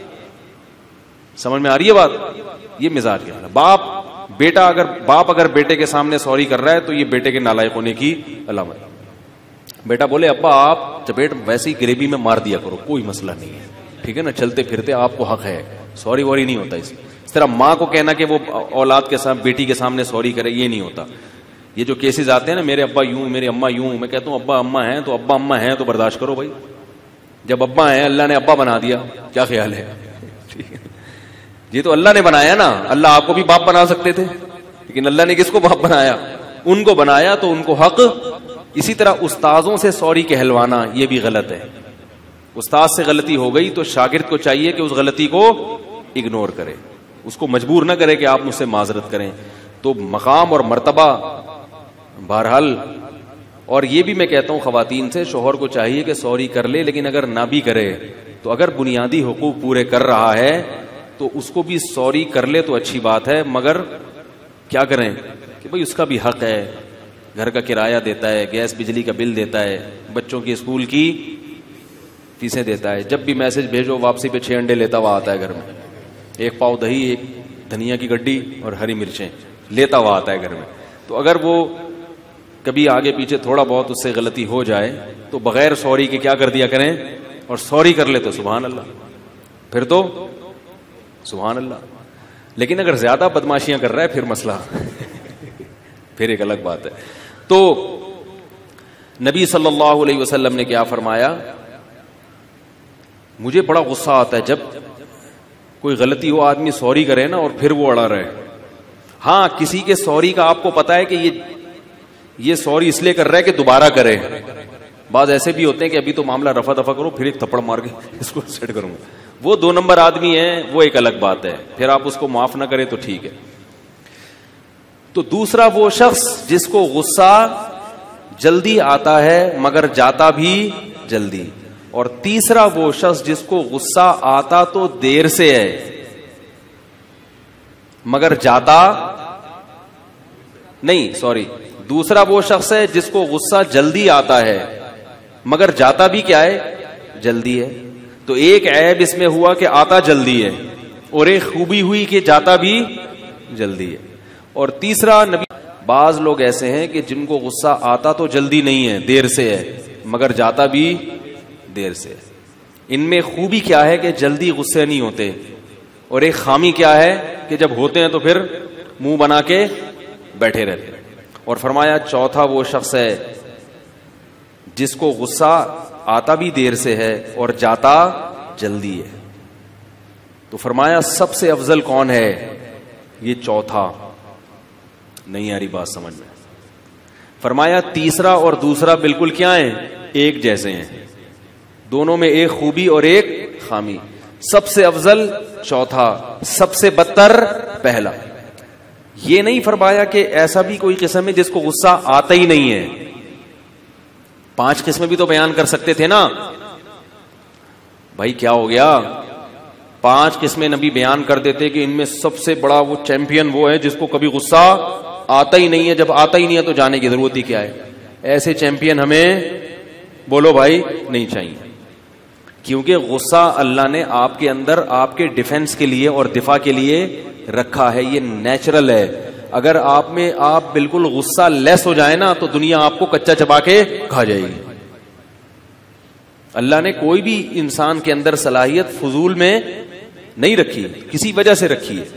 سمجھ میں آ رہی ہے بات, یہ مزاج کے. باپ بیٹا اگر باپ اگر بیٹے کے سامنے سوری کر رہا ہے تو یہ بیٹے کے نالائق ہونے کی علامت. بیٹا بولے ابا آپ چپیٹ ویسے ہی گریوی میں مار دیا کرو, کوئی مسئلہ نہیں ہے, ٹھیک ہے نا, چلتے پھرتے آپ کو حق ہے, سوری ووری نہیں ہوتا. اس طرح ماں کو کہنا کہ وہ اولاد کے ساتھ بیٹی کے سامنے سوری کرے, یہ نہیں ہوتا. یہ جو کیسز آتے ہیں نا, میرے ابا یوں میرے اماں یوں, میں کہتا ہوں ابا اماں ہیں تو ابا اماں ہیں تو برداشت کرو بھائی. جب ابا ہیں, اللہ نے ابا بنا دیا, کیا خیال ہے, یہ تو اللہ نے بنایا نا. اللہ آپ کو بھی باپ بنا سکتے تھے, لیکن اللہ نے کس کو باپ بنایا, ان کو بنایا, تو ان کو حق. اسی طرح استاذوں سے سوری کہلوانا یہ بھی غلط ہے. استاد سے غلطی ہو گئی تو شاگرد کو چاہیے کہ اس غلطی کو اگنور کرے, اس کو مجبور نہ کرے کہ آپ مجھ سے معذرت کریں. تو مقام اور مرتبہ بہرحال. اور یہ بھی میں کہتا ہوں خواتین سے, شوہر کو چاہیے کہ سوری کر لے, لیکن اگر نہ بھی کرے تو اگر بنیادی حقوق پورے کر رہا ہے تو اس کو بھی سوری کر لے تو اچھی بات ہے. مگر کیا کریں کہ بھئی اس کا بھی حق ہے, گھر کا کرایہ دیتا ہے, گیس بجلی کا بل دیتا ہے, بچوں کی اسکول کی فیسیں دیتا ہے. جب بھی میسج بھیجو واپسی پہ چھ انڈے لیتا ہوا آتا ہے گھر میں, ایک پاؤ دہی, ایک دھنیا کی گڈی اور ہری مرچیں لیتا ہوا آتا ہے گھر میں. تو اگر وہ کبھی آگے پیچھے تھوڑا بہت اس سے غلطی ہو جائے تو بغیر سوری کے کیا کر دیا کریں, اور سوری کر لے تو سبحان اللہ, پھر تو سبحان اللہ. لیکن اگر زیادہ بدماشیاں کر رہا ہے پھر مسئلہ پھر ایک الگ بات ہے. تو نبی صلی اللہ علیہ وسلم نے کیا فرمایا, مجھے بڑا غصہ آتا ہے جب کوئی غلطی ہو, آدمی سوری کرے نا اور پھر وہ اڑا رہے. ہاں کسی کے سوری کا آپ کو پتا ہے کہ یہ یہ سوری اس لیے کر رہا ہے کہ دوبارہ کرے. بعض ایسے بھی ہوتے ہیں کہ ابھی تو معاملہ رفع دفع کرو, پھر ایک تھپڑ مار کے اس کو سیٹ کروں گا. وہ دو نمبر آدمی ہیں, وہ ایک الگ بات ہے, پھر آپ اس کو معاف نہ کریں تو ٹھیک ہے. تو دوسرا وہ شخص جس کو غصہ جلدی آتا ہے مگر جاتا بھی جلدی. اور تیسرا وہ شخص جس کو غصہ آتا تو دیر سے ہے مگر جاتا نہیں, سوری دوسرا وہ شخص ہے جس کو غصہ جلدی آتا ہے مگر جاتا بھی کیا ہے, جلدی ہے. تو ایک عیب اس میں ہوا کہ آتا جلدی ہے, اور ایک خوبی ہوئی کہ جاتا بھی جلدی ہے. اور تیسرا نبی بعض لوگ ایسے ہیں کہ جن کو غصہ آتا تو جلدی نہیں ہے, دیر سے ہے, مگر جاتا بھی دیر سے ہے. ان میں خوبی کیا ہے کہ جلدی غصے نہیں ہوتے, اور ایک خامی کیا ہے کہ جب ہوتے ہیں تو پھر منہ بنا کے بیٹھے رہتے ہیں. اور فرمایا چوتھا وہ شخص ہے جس کو غصہ آتا بھی دیر سے ہے اور جاتا جلدی ہے. تو فرمایا سب سے افضل کون ہے؟ یہ چوتھا. نہیں آ رہی بات سمجھ میں؟ فرمایا تیسرا اور دوسرا بالکل کیا ہیں؟ ایک جیسے ہیں, دونوں میں ایک خوبی اور ایک خامی. سب سے افضل چوتھا, سب سے بدتر پہلا. یہ نہیں فرمایا کہ ایسا بھی کوئی قسم ہے جس کو غصہ آتا ہی نہیں ہے. پانچ قسمیں بھی تو بیان کر سکتے تھے نا بھائی, کیا ہو گیا؟ پانچ قسمیں نبی بیان کر دیتے کہ ان میں سب سے بڑا وہ چیمپئن وہ ہے جس کو کبھی غصہ آتا ہی نہیں ہے. جب آتا ہی نہیں ہے تو جانے کی ضرورت ہی کیا ہے؟ ایسے چیمپئن ہمیں بولو بھائی نہیں چاہیے, کیونکہ غصہ اللہ نے آپ کے اندر آپ کے ڈیفنس کے لیے اور دفاع کے لیے رکھا ہے. یہ نیچرل ہے. اگر آپ میں آپ بالکل غصہ لیس ہو جائے نا تو دنیا آپ کو کچا چبا کے کھا جائے گی. اللہ نے کوئی بھی انسان کے اندر صلاحیت فضول میں نہیں رکھی, کسی وجہ سے رکھی ہے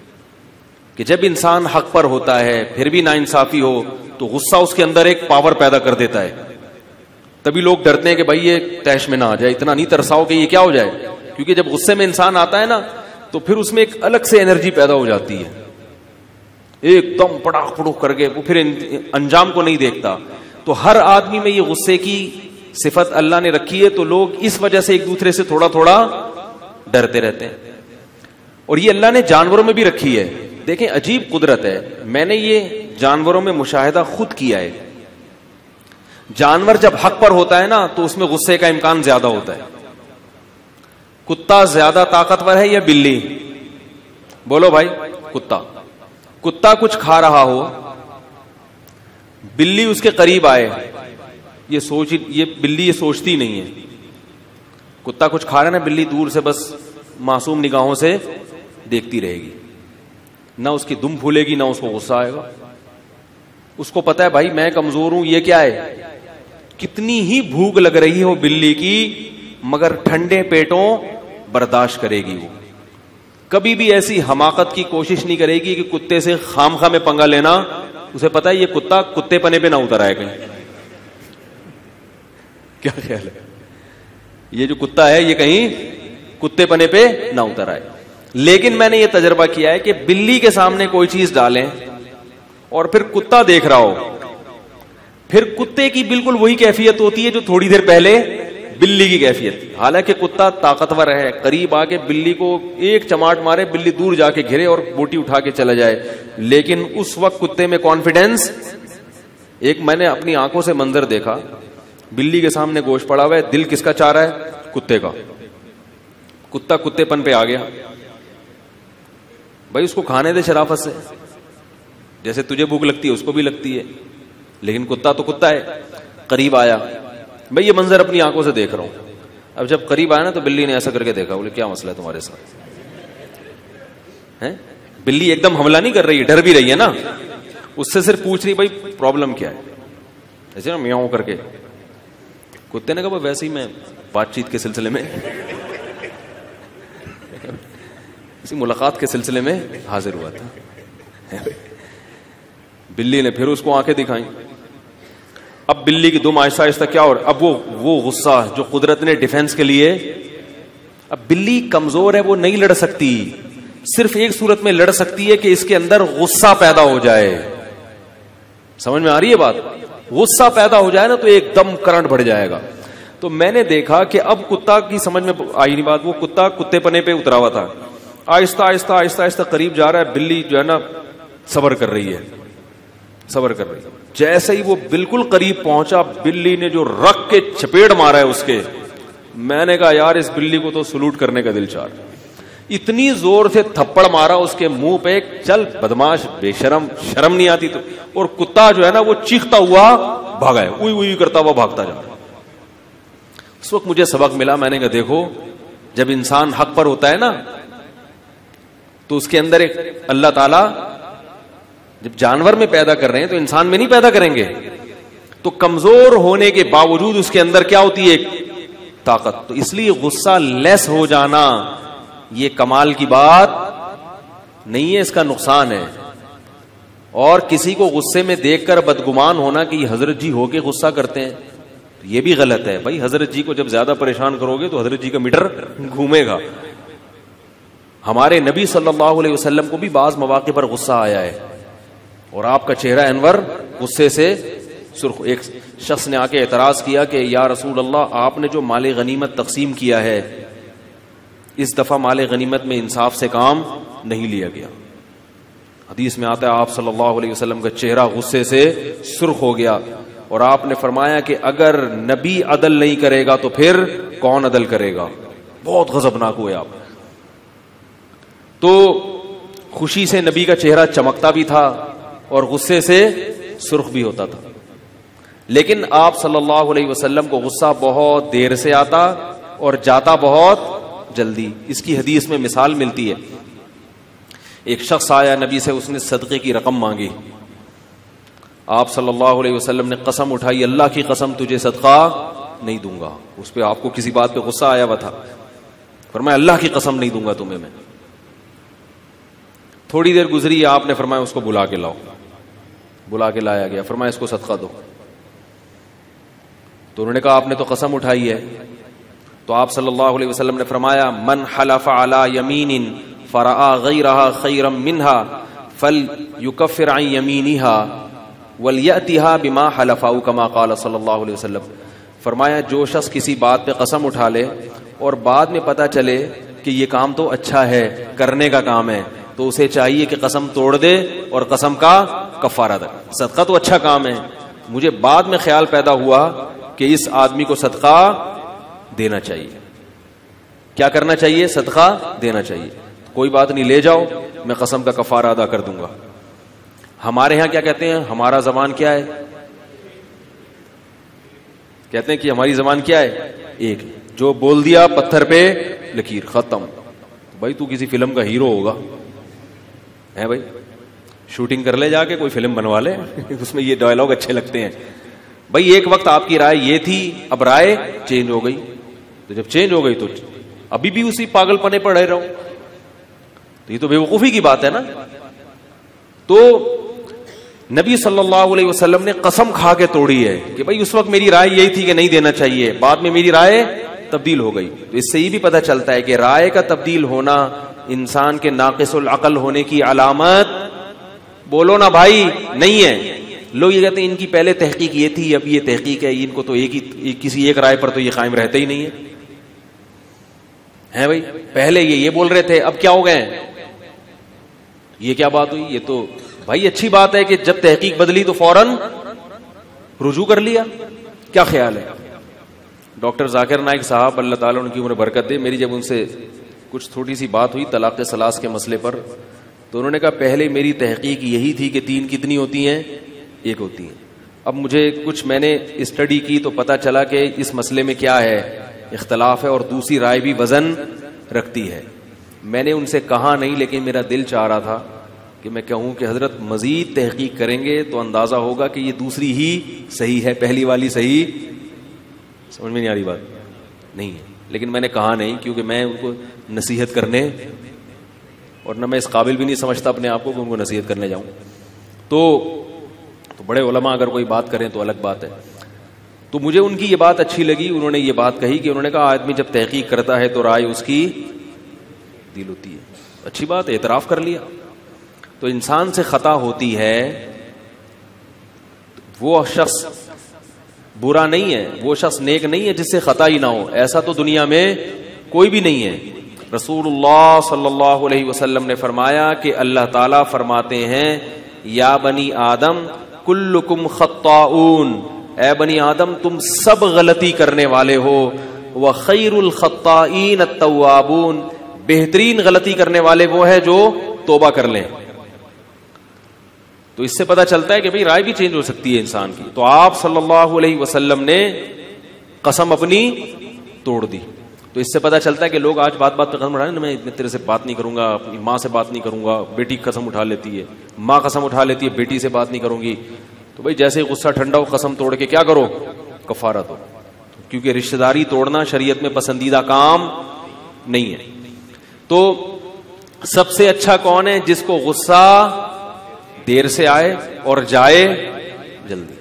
کہ جب انسان حق پر ہوتا ہے پھر بھی ناانصافی ہو تو غصہ اس کے اندر ایک پاور پیدا کر دیتا ہے. تبھی لوگ ڈرتے ہیں کہ بھائی یہ تیش میں نہ آ جائے, اتنا نہیں ترساؤ کہ یہ کیا ہو جائے, کیونکہ جب غصے میں انسان آتا ہے نا تو پھر اس میں ایک الگ سے انرجی پیدا ہو جاتی ہے, ایک دم پڑاخ پڑوخ کر کے وہ پھر انجام کو نہیں دیکھتا. تو ہر آدمی میں یہ غصے کی صفت اللہ نے رکھی ہے, تو لوگ اس وجہ سے ایک دوسرے سے تھوڑا تھوڑا ڈرتے رہتے ہیں. اور یہ اللہ نے جانوروں میں بھی رکھی ہے. دیکھیں عجیب قدرت ہے, میں نے یہ جانوروں میں مشاہدہ خود کیا ہے. جانور جب حق پر ہوتا ہے نا تو اس میں غصے کا امکان زیادہ ہوتا ہے. کتا زیادہ طاقتور ہے یا بلی؟ بولو بھائی. کتا کتا کچھ کھا رہا ہو, بلی اس کے قریب آئے, یہ سوچ یہ بلی یہ سوچتی نہیں ہے. کتا کچھ کھا رہا ہے نا, بلی دور سے بس معصوم نگاہوں سے دیکھتی رہے گی, نہ اس کی دم پھولے گی نہ اس کو غصہ آئے گا. اس کو پتا ہے بھائی میں کمزور ہوں, یہ کیا ہے, کتنی ہی بھوک لگ رہی ہو بلی کی مگر ٹھنڈے پیٹوں برداشت کرے گی. وہ کبھی بھی ایسی حماقت کی کوشش نہیں کرے گی کہ کتے سے خام خواہ میں پنگا لینا. اسے پتا ہے یہ کتا کتے پنے پہ نہ اتر آئے کہیں. کیا خیال ہے, یہ جو کتا ہے یہ کہیں کتے پنے پہ نہ اتر آئے. لیکن میں نے یہ تجربہ کیا ہے کہ بلی کے سامنے کوئی چیز ڈالیں اور پھر کتا دیکھ رہا ہو, پھر کتے کی بالکل وہی کیفیت ہوتی ہے جو تھوڑی دیر پہلے بلی کی کیفیت. حالانکہ کتا طاقتور ہے, قریب آ کے بلی کو ایک چماٹ مارے, بلی دور جا کے گھرے اور بوٹی اٹھا کے چلا جائے, لیکن اس وقت کتے میں کانفیڈنس. ایک میں نے اپنی آنکھوں سے منظر دیکھا, بلی کے سامنے گوشت پڑا ہوا ہے, دل کس کا چاہ رہا ہے؟ کتے کا. کتا کتے پن پہ آ گیا, بھائی اس کو کھانے دے شرافت سے, جیسے تجھے بھوک لگتی ہے اس کو بھی لگتی ہے, لیکن کتا تو کتا ہے. قریب آیا, بھائی یہ منظر اپنی آنکھوں سے دیکھ رہا ہوں. اب جب قریب آیا نا تو بلی نے ایسا کر کے دیکھا, بولے کیا مسئلہ ہے تمہارے ساتھ ہے؟ بلی ایک دم حملہ نہیں کر رہی ہے, ڈر بھی رہی ہے نا, اس سے صرف پوچھ رہی بھائی پرابلم کیا ہے, ایسے نا میاؤں کر کے. کتے نے کہا ویسے ہی میں بات چیت کے سلسلے میں اسی ملاقات کے سلسلے میں حاضر ہوا تھا. بلی نے پھر اس کو آنکھیں دکھائیں. اب بلی کی دم آہستہ آہستہ کیا ہو رہا, اب وہ وہ غصہ جو قدرت نے ڈیفنس کے لیے. اب بلی کمزور ہے, وہ نہیں لڑ سکتی, صرف ایک صورت میں لڑ سکتی ہے کہ اس کے اندر غصہ پیدا ہو جائے. سمجھ میں آ رہی ہے بات؟ غصہ پیدا ہو جائے نا تو ایک دم کرنٹ بڑھ جائے گا. تو میں نے دیکھا کہ اب کتا کی سمجھ میں آئی نہیں بات, وہ کتا کتے پنے پہ اترا ہوا تھا, آہستہ آہستہ آہستہ آہستہ قریب جا رہا ہے. بلی جو ہے نا صبر کر رہی ہے, صبر کر رہی ہے. جیسے ہی وہ بالکل قریب پہنچا, بلی نے جو رکھ کے چپیڑ مارا ہے اس کے, میں نے کہا یار اس بلی کو تو سلوٹ کرنے کا دل چاہ. اتنی زور سے تھپڑ مارا اس کے منہ پہ, چل بدماش بے شرم, شرم نہیں آتی تو. اور کتا جو ہے نا وہ چیختا ہوا بھاگا ہے, اوئی اوئی کرتا ہوا بھاگتا جا. اس وقت مجھے سبق ملا, میں نے کہا دیکھو جب انسان حق پر ہوتا ہے نا تو اس کے اندر ایک اللہ تعالیٰ جب جانور میں پیدا کر رہے ہیں تو انسان میں نہیں پیدا کریں گے. تو کمزور ہونے کے باوجود اس کے اندر کیا ہوتی ہے؟ ایک طاقت. تو اس لیے غصہ لیس ہو جانا یہ کمال کی بات نہیں ہے، اس کا نقصان ہے. اور کسی کو غصے میں دیکھ کر بدگمان ہونا کہ یہ حضرت جی ہو کے غصہ کرتے ہیں، یہ بھی غلط ہے. بھائی حضرت جی کو جب زیادہ پریشان کرو گے تو حضرت جی کا میٹر گھومے گا. ہمارے نبی صلی اللہ علیہ وسلم کو بھی بعض مواقع پر غصہ آیا ہے اور آپ کا چہرہ انور غصے سے سرخ. ایک شخص نے آ کے اعتراض کیا کہ یا رسول اللہ، آپ نے جو مال غنیمت تقسیم کیا ہے اس دفعہ مال غنیمت میں انصاف سے کام نہیں لیا گیا. حدیث میں آتا ہے آپ صلی اللہ علیہ وسلم کا چہرہ غصے سے سرخ ہو گیا اور آپ نے فرمایا کہ اگر نبی عدل نہیں کرے گا تو پھر کون عدل کرے گا. بہت غضبناک ہوئے آپ. تو خوشی سے نبی کا چہرہ چمکتا بھی تھا اور غصے سے سرخ بھی ہوتا تھا. لیکن آپ صلی اللہ علیہ وسلم کو غصہ بہت دیر سے آتا اور جاتا بہت جلدی. اس کی حدیث میں مثال ملتی ہے. ایک شخص آیا نبی سے، اس نے صدقے کی رقم مانگی. آپ صلی اللہ علیہ وسلم نے قسم اٹھائی، اللہ کی قسم تجھے صدقہ نہیں دوں گا. اس پہ آپ کو کسی بات پہ غصہ آیا ہوا تھا. فرمایا اللہ کی قسم نہیں دوں گا تمہیں میں. تھوڑی دیر گزری، آپ نے فرمایا اس کو بلا کے لاؤ. بلا کے لایا گیا. فرمایا اس کو صدقہ دو. تو انہوں نے کہا آپ نے تو قسم اٹھائی ہے. تو آپ صلی اللہ علیہ وسلم نے فرمایا من حلف علی یمین فرآ غیرہا خیرا منہا فلیکفر عن یمینہا ولیأتہا بما حلفہ کما قال صلی اللہ علیہ وسلم. فرمایا جو شخص کسی بات پہ قسم اٹھا لے اور بعد میں پتہ چلے کہ یہ کام تو اچھا ہے، کرنے کا کام ہے، تو اسے چاہیے کہ قسم توڑ دے اور قسم کا کفارہ دے. صدقہ تو اچھا کام ہے، مجھے بعد میں خیال پیدا ہوا کہ اس آدمی کو صدقہ دینا چاہیے. کیا کرنا چاہیے؟ صدقہ دینا چاہیے. کوئی بات نہیں، لے جاؤ، میں قسم کا کفارہ ادا کر دوں گا. ہمارے ہاں کیا کہتے ہیں؟ ہمارا زبان کیا ہے؟ کہتے ہیں کہ ہماری زبان کیا ہے؟ ایک. جو بول دیا پتھر پہ لکیر، ختم. بھائی تو کسی فلم کا ہیرو ہوگا ہے بھائی، شوٹنگ کر لے جا کے، کوئی فلم بنوا لے اس میں یہ ڈائلاگ اچھے لگتے ہیں. بھائی ایک وقت آپ کی رائے یہ تھی، اب رائے چینج ہو گئی. تو جب چینج ہو گئی تو ابھی بھی اسی پاگل پنے پر رہ رہا ہوں، تو یہ تو بے وقوفی کی بات ہے نا. تو نبی صلی اللہ علیہ وسلم نے قسم کھا کے توڑی ہے کہ بھائی اس وقت میری رائے یہی تھی کہ نہیں دینا چاہیے، بعد میں میری رائے تبدیل ہو گئی. تو اس سے یہ بھی پتہ چلتا ہے کہ رائے کا تبدیل ہونا انسان کے ناقص العقل ہونے کی علامت بولو نا بھائی نہیں ہے. لوگ یہ کہتے ہیں ان کی پہلے تحقیق یہ تھی، اب یہ تحقیق ہے، ان کو تو ایک ہی کسی ایک رائے پر تو یہ قائم رہتے ہی نہیں ہے. ہیں بھائی پہلے یہ یہ بول رہے تھے، اب کیا ہو گئے ہیں؟ یہ کیا بات ہوئی؟ یہ تو بھائی اچھی بات ہے کہ جب تحقیق بدلی تو فوراً رجوع کر لیا. کیا خیال ہے؟ ڈاکٹر ذاکر نائک صاحب اللہ تعالیٰ ان کی عمر برکت دے، میری جب ان سے کچھ تھوڑی سی بات ہوئی طلاق ثلاث کے مسئلے پر، تو انہوں نے کہا پہلے میری تحقیق یہی تھی کہ تین کتنی ہوتی ہیں؟ ایک ہوتی ہیں. اب مجھے کچھ میں نے اسٹڈی کی تو پتا چلا کہ اس مسئلے میں کیا ہے، اختلاف ہے اور دوسری رائے بھی وزن رکھتی ہے. میں نے ان سے کہا نہیں، لیکن میرا دل چاہ رہا تھا کہ میں کہوں کہ حضرت مزید تحقیق کریں گے تو اندازہ ہوگا کہ یہ دوسری ہی صحیح ہے، پہلی والی صحیح. سمجھ میں نہیں آ رہی بات؟ نہیں ہے. لیکن میں نے کہا نہیں، کیونکہ میں ان کو نصیحت کرنے، اور نہ میں اس قابل بھی نہیں سمجھتا اپنے آپ کو کہ ان کو نصیحت کرنے جاؤں. تو تو بڑے علماء اگر کوئی بات کریں تو الگ بات ہے. تو مجھے ان کی یہ بات اچھی لگی. انہوں نے یہ بات کہی کہ انہوں نے کہا آدمی جب تحقیق کرتا ہے تو رائے اس کی دل ہوتی ہے. اچھی بات ہے، اعتراف کر لیا. تو انسان سے خطا ہوتی ہے، وہ شخص برا نہیں ہے، وہ شخص نیک نہیں ہے جس سے خطا ہی نہ ہو. ایسا تو دنیا میں کوئی بھی نہیں ہے. رسول اللہ صلی اللہ علیہ وسلم نے فرمایا کہ اللہ تعالیٰ فرماتے ہیں یا بنی آدم کلکم خطاؤن، اے بنی آدم تم سب غلطی کرنے والے ہو. وخیر الخطائین التوابون، بہترین غلطی کرنے والے وہ ہے جو توبہ کر لیں. تو اس سے پتہ چلتا ہے کہ بھئی رائے بھی چینج ہو سکتی ہے انسان کی. تو آپ صلی اللہ علیہ وسلم نے قسم اپنی توڑ دی تو اس سے پتا چلتا ہے کہ لوگ آج بات بات پہ قسم اٹھائیں، میں اتنے تیرے سے بات نہیں کروں گا، اپنی ماں سے بات نہیں کروں گا، بیٹی قسم اٹھا لیتی ہے، ماں قسم اٹھا لیتی ہے بیٹی سے بات نہیں کروں گی. تو بھائی جیسے ہی غصہ ٹھنڈا ہو قسم توڑ کے کیا کرو، کفارہ دو، کیونکہ رشتہ داری توڑنا شریعت میں پسندیدہ کام نہیں ہے. تو سب سے اچھا کون ہے؟ جس کو غصہ دیر سے آئے اور جائے جلدی.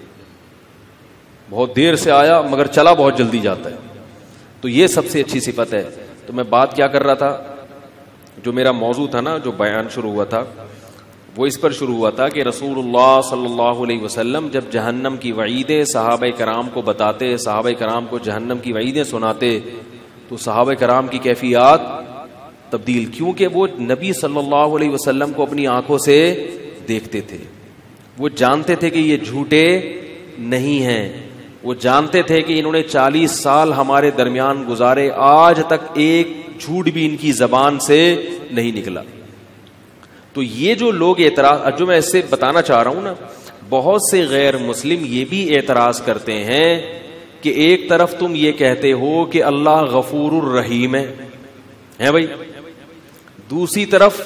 بہت دیر سے آیا مگر چلا بہت جلدی جاتا ہے، تو یہ سب سے اچھی صفت ہے. تو میں بات کیا کر رہا تھا، جو میرا موضوع تھا نا، جو بیان شروع ہوا تھا وہ اس پر شروع ہوا تھا کہ رسول اللہ صلی اللہ علیہ وسلم جب جہنم کی وعیدیں صحابہ کرام کو بتاتے، صحابہ کرام کو جہنم کی وعیدیں سناتے، تو صحابہ کرام کی کیفیات تبدیل، کیونکہ وہ نبی صلی اللہ علیہ وسلم کو اپنی آنکھوں سے دیکھتے تھے. وہ جانتے تھے کہ یہ جھوٹے نہیں ہیں، وہ جانتے تھے کہ انہوں نے چالیس سال ہمارے درمیان گزارے، آج تک ایک جھوٹ بھی ان کی زبان سے نہیں نکلا. تو یہ جو لوگ اعتراض، جو میں اس سے بتانا چاہ رہا ہوں نا، بہت سے غیر مسلم یہ بھی اعتراض کرتے ہیں کہ ایک طرف تم یہ کہتے ہو کہ اللہ غفور الرحیم ہے ہیں بھائی، دوسری طرف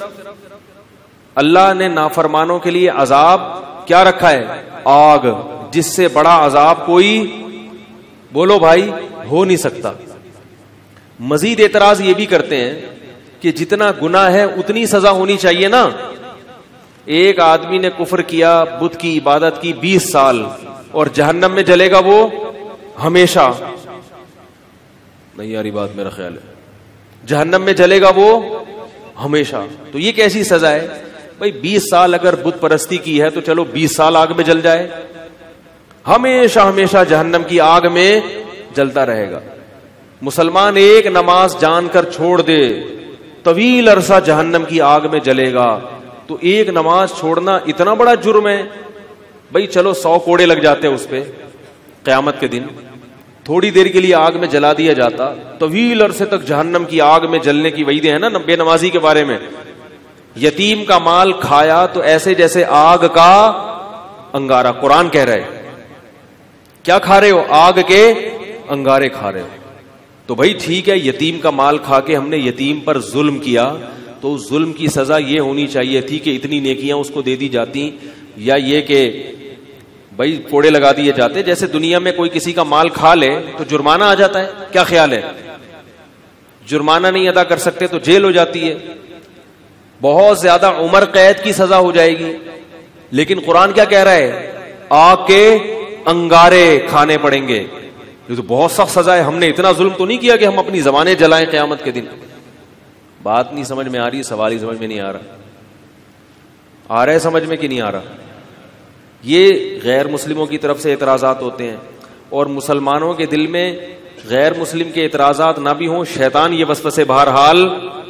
اللہ نے نافرمانوں کے لیے عذاب کیا رکھا ہے؟ آگ، جس سے بڑا عذاب کوئی بولو بھائی ہو نہیں سکتا. مزید اعتراض یہ بھی کرتے ہیں کہ جتنا گناہ ہے اتنی سزا ہونی چاہیے نا. ایک آدمی نے کفر کیا، بت کی عبادت کی بیس سال اور جہنم میں جلے گا وہ ہمیشہ. نہیں یاری بات میرا خیال ہے، جہنم میں جلے گا وہ ہمیشہ. تو یہ کیسی سزا ہے بھائی؟ بیس سال اگر بت پرستی کی ہے تو چلو بیس سال آگ میں جل جائے، ہمیشہ ہمیشہ جہنم کی آگ میں جلتا رہے گا. مسلمان ایک نماز جان کر چھوڑ دے، طویل عرصہ جہنم کی آگ میں جلے گا. تو ایک نماز چھوڑنا اتنا بڑا جرم ہے بھائی، چلو سو کوڑے لگ جاتے اس پہ، قیامت کے دن تھوڑی دیر کے لیے آگ میں جلا دیا جاتا، طویل عرصے تک جہنم کی آگ میں جلنے کی وعیدیں ہیں نا بے نمازی کے بارے میں. یتیم کا مال کھایا تو ایسے جیسے آگ کا انگارہ، قرآن کہہ رہے کیا کھا رہے ہو؟ آگ کے انگارے کھا رہے ہو. تو بھائی ٹھیک ہے، یتیم کا مال کھا کے ہم نے یتیم پر ظلم کیا تو اس ظلم کی سزا یہ ہونی چاہیے تھی کہ اتنی نیکیاں اس کو دے دی جاتی، یا یہ کہ بھائی کوڑے لگا دیے جاتے. جیسے دنیا میں کوئی کسی کا مال کھا لے تو جرمانہ آ جاتا ہے، کیا خیال ہے؟ جرمانہ نہیں ادا کر سکتے تو جیل ہو جاتی ہے، بہت زیادہ عمر قید کی سزا ہو جائے گی. لیکن قرآن کیا کہہ رہا ہے؟ آگ کے انگارے کھانے پڑیں گے. یہ تو بہت سخت سزا ہے. ہم نے اتنا ظلم تو نہیں کیا کہ ہم اپنی زبانیں جلائیں قیامت کے دن. بات نہیں سمجھ میں آ رہی، سوال ہی سمجھ میں نہیں آ رہا. آ رہا ہے سمجھ میں کہ نہیں آ رہا؟ یہ غیر مسلموں کی طرف سے اعتراضات ہوتے ہیں، اور مسلمانوں کے دل میں غیر مسلم کے اعتراضات نہ بھی ہوں، شیطان یہ وسوسے بہرحال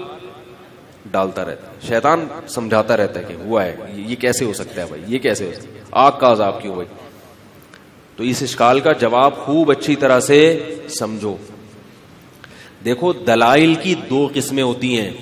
ڈالتا رہتا ہے. شیطان سمجھاتا رہتا ہے کہ ہوا ہے، یہ کیسے ہو سکتا ہے بھائی، یہ کیسے ہو سکتا ہے، آگ کا عذاب کیوں بھائی؟ تو اس اشکال کا جواب خوب اچھی طرح سے سمجھو. دیکھو دلائل کی دو قسمیں ہوتی ہیں.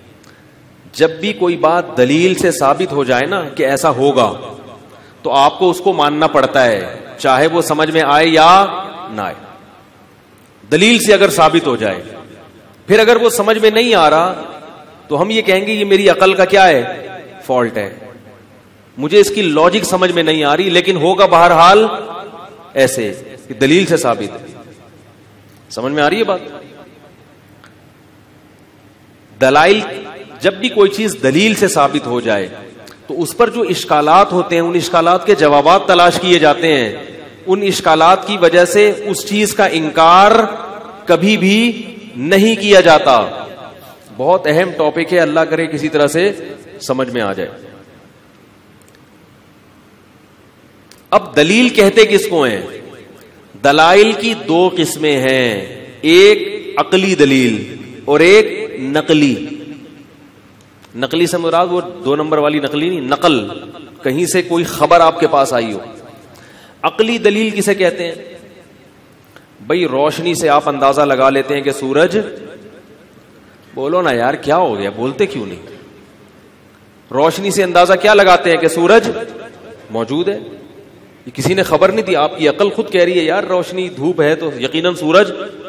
جب بھی کوئی بات دلیل سے ثابت ہو جائے نا کہ ایسا ہوگا تو آپ کو اس کو ماننا پڑتا ہے، چاہے وہ سمجھ میں آئے یا نہ آئے. دلیل سے اگر ثابت ہو جائے، پھر اگر وہ سمجھ میں نہیں آ رہا تو ہم یہ کہیں گے یہ میری عقل کا کیا ہے؟ فالٹ ہے، مجھے اس کی لاجک سمجھ میں نہیں آ رہی، لیکن ہوگا بہرحال ایسے کہ دلیل سے ثابت ہے. سمجھ میں آ رہی ہے بات؟ دلائل، جب بھی کوئی چیز دلیل سے ثابت ہو جائے تو اس پر جو اشکالات ہوتے ہیں ان اشکالات کے جوابات تلاش کیے جاتے ہیں. ان اشکالات کی وجہ سے اس چیز کا انکار کبھی بھی نہیں کیا جاتا. بہت اہم ٹاپک ہے، اللہ کرے کسی طرح سے سمجھ میں آ جائے. اب دلیل کہتے کس کو ہیں؟ دلائل کی دو قسمیں ہیں، ایک عقلی دلیل اور ایک نقلی. نقلی سے مراد وہ دو نمبر والی نقلی نہیں، نقل، کہیں سے کوئی خبر آپ کے پاس آئی ہو. عقلی دلیل کسے کہتے ہیں؟ بھئی روشنی سے آپ اندازہ لگا لیتے ہیں کہ سورج، بولو نا یار کیا ہو گیا، بولتے کیوں نہیں؟ روشنی سے اندازہ کیا لگاتے ہیں کہ سورج موجود ہے. یہ کسی نے خبر نہیں دی، آپ کی عقل خود کہہ رہی ہے یار روشنی دھوپ ہے تو یقیناً سورج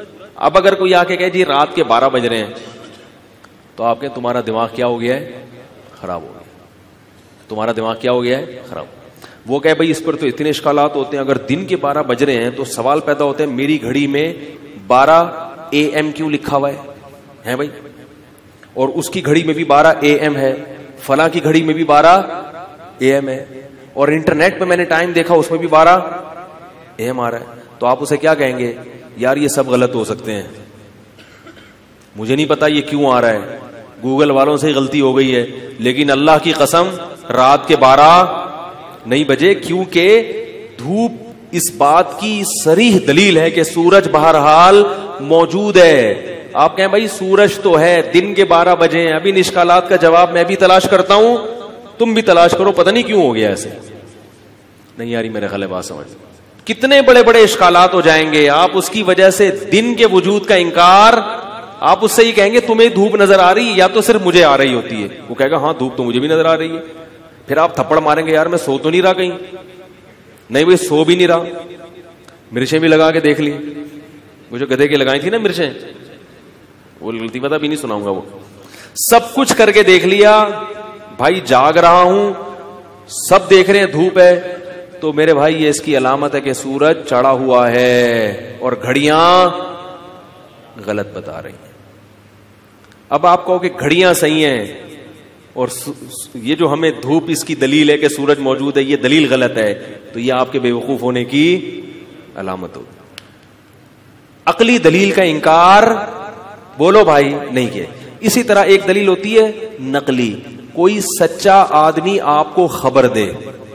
اب اگر کوئی آ کے کہے جی رات کے بارہ بج رہے ہیں تو آپ کہیں تمہارا دماغ کیا ہو گیا ہے؟ خراب ہو گیا. تمہارا دماغ کیا ہو گیا ہے؟ خراب. وہ کہے بھائی اس پر تو اتنے اشکالات ہوتے ہیں, اگر دن کے بارہ بج رہے ہیں تو سوال پیدا ہوتے ہیں میری گھڑی میں بارہ اے ایم کیوں لکھا ہوا ہے ہے بھائی, اور اس کی گھڑی میں بھی بارہ اے ایم ہے, فلاں کی گھڑی میں بھی بارہ اے ایم ہے, اور انٹرنیٹ پہ میں نے ٹائم دیکھا اس میں بھی بارہ اے ایم آ رہا ہے. تو آپ اسے کیا کہیں گے؟ یار یہ سب غلط ہو سکتے ہیں, مجھے نہیں پتا یہ کیوں آ رہا ہے, گوگل والوں سے ہی غلطی ہو گئی ہے, لیکن اللہ کی قسم رات کے بارہ نہیں بجے, کیونکہ دھوپ اس بات کی صریح دلیل ہے کہ سورج بہرحال موجود ہے. آپ کہیں بھائی سورج تو ہے, دن کے بارہ بجے ہیں, ابھی ان اشکالات کا جواب میں بھی تلاش کرتا ہوں, تم بھی تلاش کرو, پتہ نہیں کیوں ہو گیا ایسے. نہیں یاری میرے خیال بات سمجھ, کتنے بڑے بڑے اشکالات ہو جائیں گے, آپ اس کی وجہ سے دن کے وجود کا انکار, آپ اس سے ہی کہیں گے تمہیں دھوپ نظر آ رہی ہے یا تو صرف مجھے آ رہی ہوتی ہے, وہ کہے گا ہاں دھوپ تو مجھے بھی نظر آ رہی ہے. پھر آپ تھپڑ ماریں گے یار میں سو تو نہیں رہا کہیں, نہیں بھائی سو بھی نہیں رہا, مرچیں بھی لگا کے دیکھ لی, وہ جو گدھے کی لگائی تھی نا مرچیں, وہ غلطی پتہ بھی نہیں سناؤں گا, وہ سب کچھ کر کے دیکھ لیا بھائی, جاگ رہا ہوں, سب دیکھ رہے ہیں دھوپ ہے, تو میرے بھائی یہ اس کی علامت ہے کہ سورج چڑھا ہوا ہے اور گھڑیاں غلط بتا رہی ہیں. اب آپ کہو کہ گھڑیاں صحیح ہیں اور یہ جو ہمیں دھوپ اس کی دلیل ہے کہ سورج موجود ہے یہ دلیل غلط ہے, تو یہ آپ کے بے وقوف ہونے کی علامت ہوگی. عقلی دلیل کا انکار بولو بھائی نہیں کیا. اسی طرح ایک دلیل ہوتی ہے نقلی, کوئی سچا آدمی آپ کو خبر دے,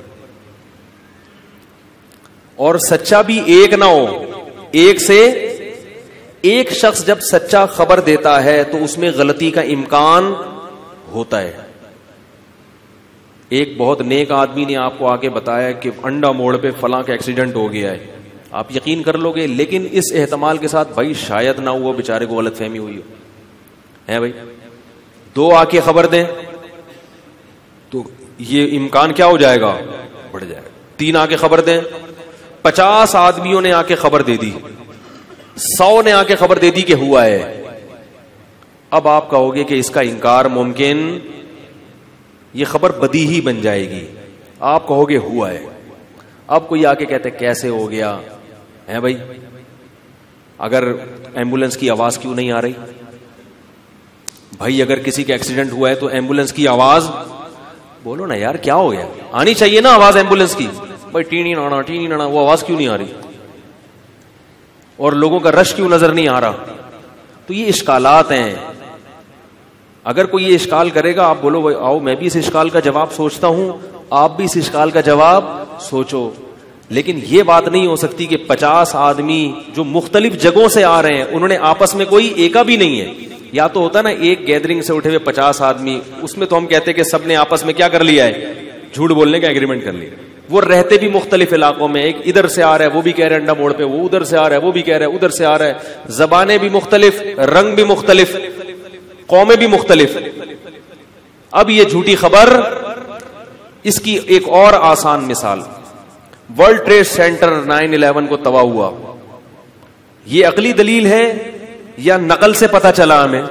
اور سچا بھی ایک نہ ہو, ایک سے ایک شخص جب سچا خبر دیتا ہے تو اس میں غلطی کا امکان ہوتا ہے. ایک بہت نیک آدمی نے آپ کو آ کے بتایا کہ انڈا موڑ پہ فلاں کا ایکسیڈنٹ ہو گیا ہے, آپ یقین کر لو گے, لیکن اس احتمال کے ساتھ بھائی شاید نہ ہوا بیچارے کو غلط فہمی ہوئی ہو, ہے بھائی. دو آ کے خبر دیں تو یہ امکان کیا ہو جائے گا؟ بڑھ جائے گا. تین آ کے خبر دیں, پچاس آدمیوں نے آ کے خبر دے دی, سو نے آ کے خبر دے دی کہ ہوا ہے. اب آپ کہو گے کہ اس کا انکار ممکن, یہ خبر بدیہی بن جائے گی, آپ کہو گے ہوا ہے. اب کوئی آ کے کہتے کیسے ہو گیا ہے بھائی, اگر ایمبولینس کی آواز کیوں نہیں آ رہی بھائی, اگر کسی کا ایکسیڈنٹ ہوا ہے تو ایمبولینس کی آواز بولو نا یار, کیا ہو گیا, آنی چاہیے نا آواز ایمبولینس کی. بھائی ٹینی نانا ٹینی نانا, وہ آواز کیوں نہیں آ رہی, اور لوگوں کا رش کیوں نظر نہیں آ رہا؟ تو یہ اشکالات ہیں. اگر کوئی یہ اشکال کرے گا, آپ بولو آؤ میں بھی اس اشکال کا جواب سوچتا ہوں, آپ بھی اس اشکال کا جواب سوچو. لیکن یہ بات نہیں ہو سکتی کہ پچاس آدمی جو مختلف جگہوں سے آ رہے ہیں انہوں نے آپس میں کوئی ایکا بھی نہیں ہے. یا تو ہوتا نا ایک گیدرنگ سے اٹھے ہوئے پچاس آدمی, اس میں تو ہم کہتے کہ سب نے آپس میں کیا کر لیا ہے, جھوٹ بولنے کا ایگریمنٹ کر لیا. وہ رہتے بھی مختلف علاقوں میں, ایک ادھر سے آ رہا ہے وہ بھی کہہ رہا ہے انڈا موڑ پہ, وہ ادھر سے آ رہا ہے وہ بھی کہہ رہا ہے ادھر سے آ رہا ہے, زبانیں بھی مختلف, رنگ بھی مختلف, قومیں بھی مختلف. اب یہ جھوٹی خبر, اس کی ایک اور آسان مثال, World Trade Center nine eleven کو تباہ ہوا, یہ عقلی دلیل ہے یا نقل سے پتہ چلا ہمیں؟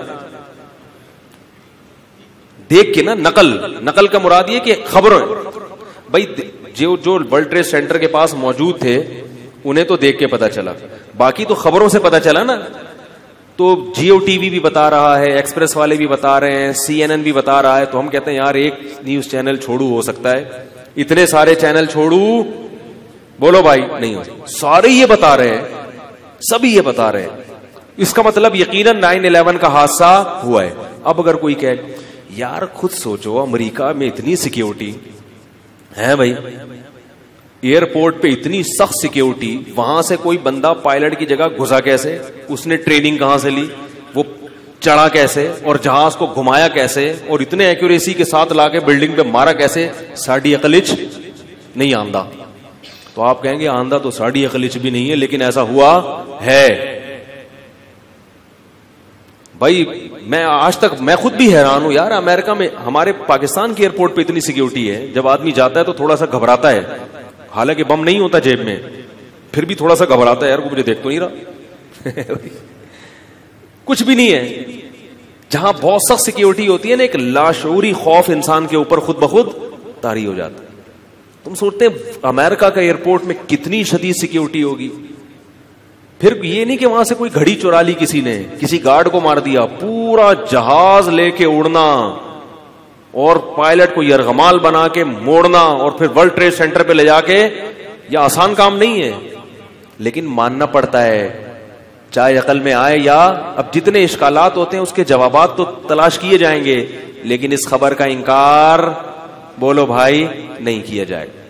دیکھ کے نا, نقل, نقل کا مراد یہ کہ خبروں بھائی جو جو ورلڈ ٹریڈ سینٹر کے پاس موجود تھے انہیں تو دیکھ کے پتا چلا, باقی تو خبروں سے پتا چلا نا. تو جیو ٹی وی بھی بتا رہا ہے, ایکسپریس والے بھی بتا رہے ہیں, سی این این بھی بتا رہا ہے, تو ہم کہتے ہیں یار ایک نیوز چینل چھوڑو ہو سکتا ہے, اتنے سارے چینل چھوڑو بولو بھائی نہیں ہو, سارے یہ بتا رہے ہیں, سبھی یہ بتا رہے ہیں, اس کا مطلب یقیناً نائن الیون کا حادثہ ہوا ہے. اب اگر کوئی کہے یار خود سوچو, امریکہ میں اتنی سیکیورٹی ہے بھائی, ایئرپورٹ پہ اتنی سخت سیکیورٹی, وہاں سے کوئی بندہ پائلٹ کی جگہ گھسا کیسے, اس نے ٹریننگ کہاں سے لی, وہ چڑھا کیسے, اور جہاز کو گھمایا کیسے, اور اتنے ایکوریسی کے ساتھ لا کے بلڈنگ پہ مارا کیسے, ساڑی عقلچ نہیں آندہ. تو آپ کہیں گے آندہ تو ساڑی عقلچ بھی نہیں ہے, لیکن ایسا ہوا ہے بھائی. میں آج تک میں خود بھی حیران ہوں یار, امریکہ میں ہمارے پاکستان کے ایئرپورٹ پہ اتنی سیکیورٹی ہے, جب آدمی جاتا ہے تو تھوڑا سا گھبراتا ہے, حالانکہ بم نہیں ہوتا جیب میں, پھر بھی تھوڑا سا گھبراتا ہے, یار کو مجھے دیکھ تو نہیں رہا. کچھ بھی نہیں ہے. جہاں بہت سخت سیکیورٹی ہوتی ہے نا، ایک لاشعوری خوف انسان کے اوپر خود بخود طاری ہو جاتا ہے. تم سوچتے ہیں امریکہ کا ایئرپورٹ میں کتنی شدید سیکیورٹی ہوگی. پھر یہ نہیں کہ وہاں سے کوئی گھڑی چورا لی کسی نے، کسی گارڈ کو مار دیا، پورا جہاز لے کے اڑنا اور پائلٹ کو یرغمال بنا کے موڑنا اور پھر ورلڈ ٹریڈ سینٹر پہ لے جا کے، یہ آسان کام نہیں ہے. لیکن ماننا پڑتا ہے، چاہے عقل میں آئے یا اب جتنے اشکالات ہوتے ہیں اس کے جوابات تو تلاش کیے جائیں گے، لیکن اس خبر کا انکار بولو بھائی نہیں کیا جائے گا.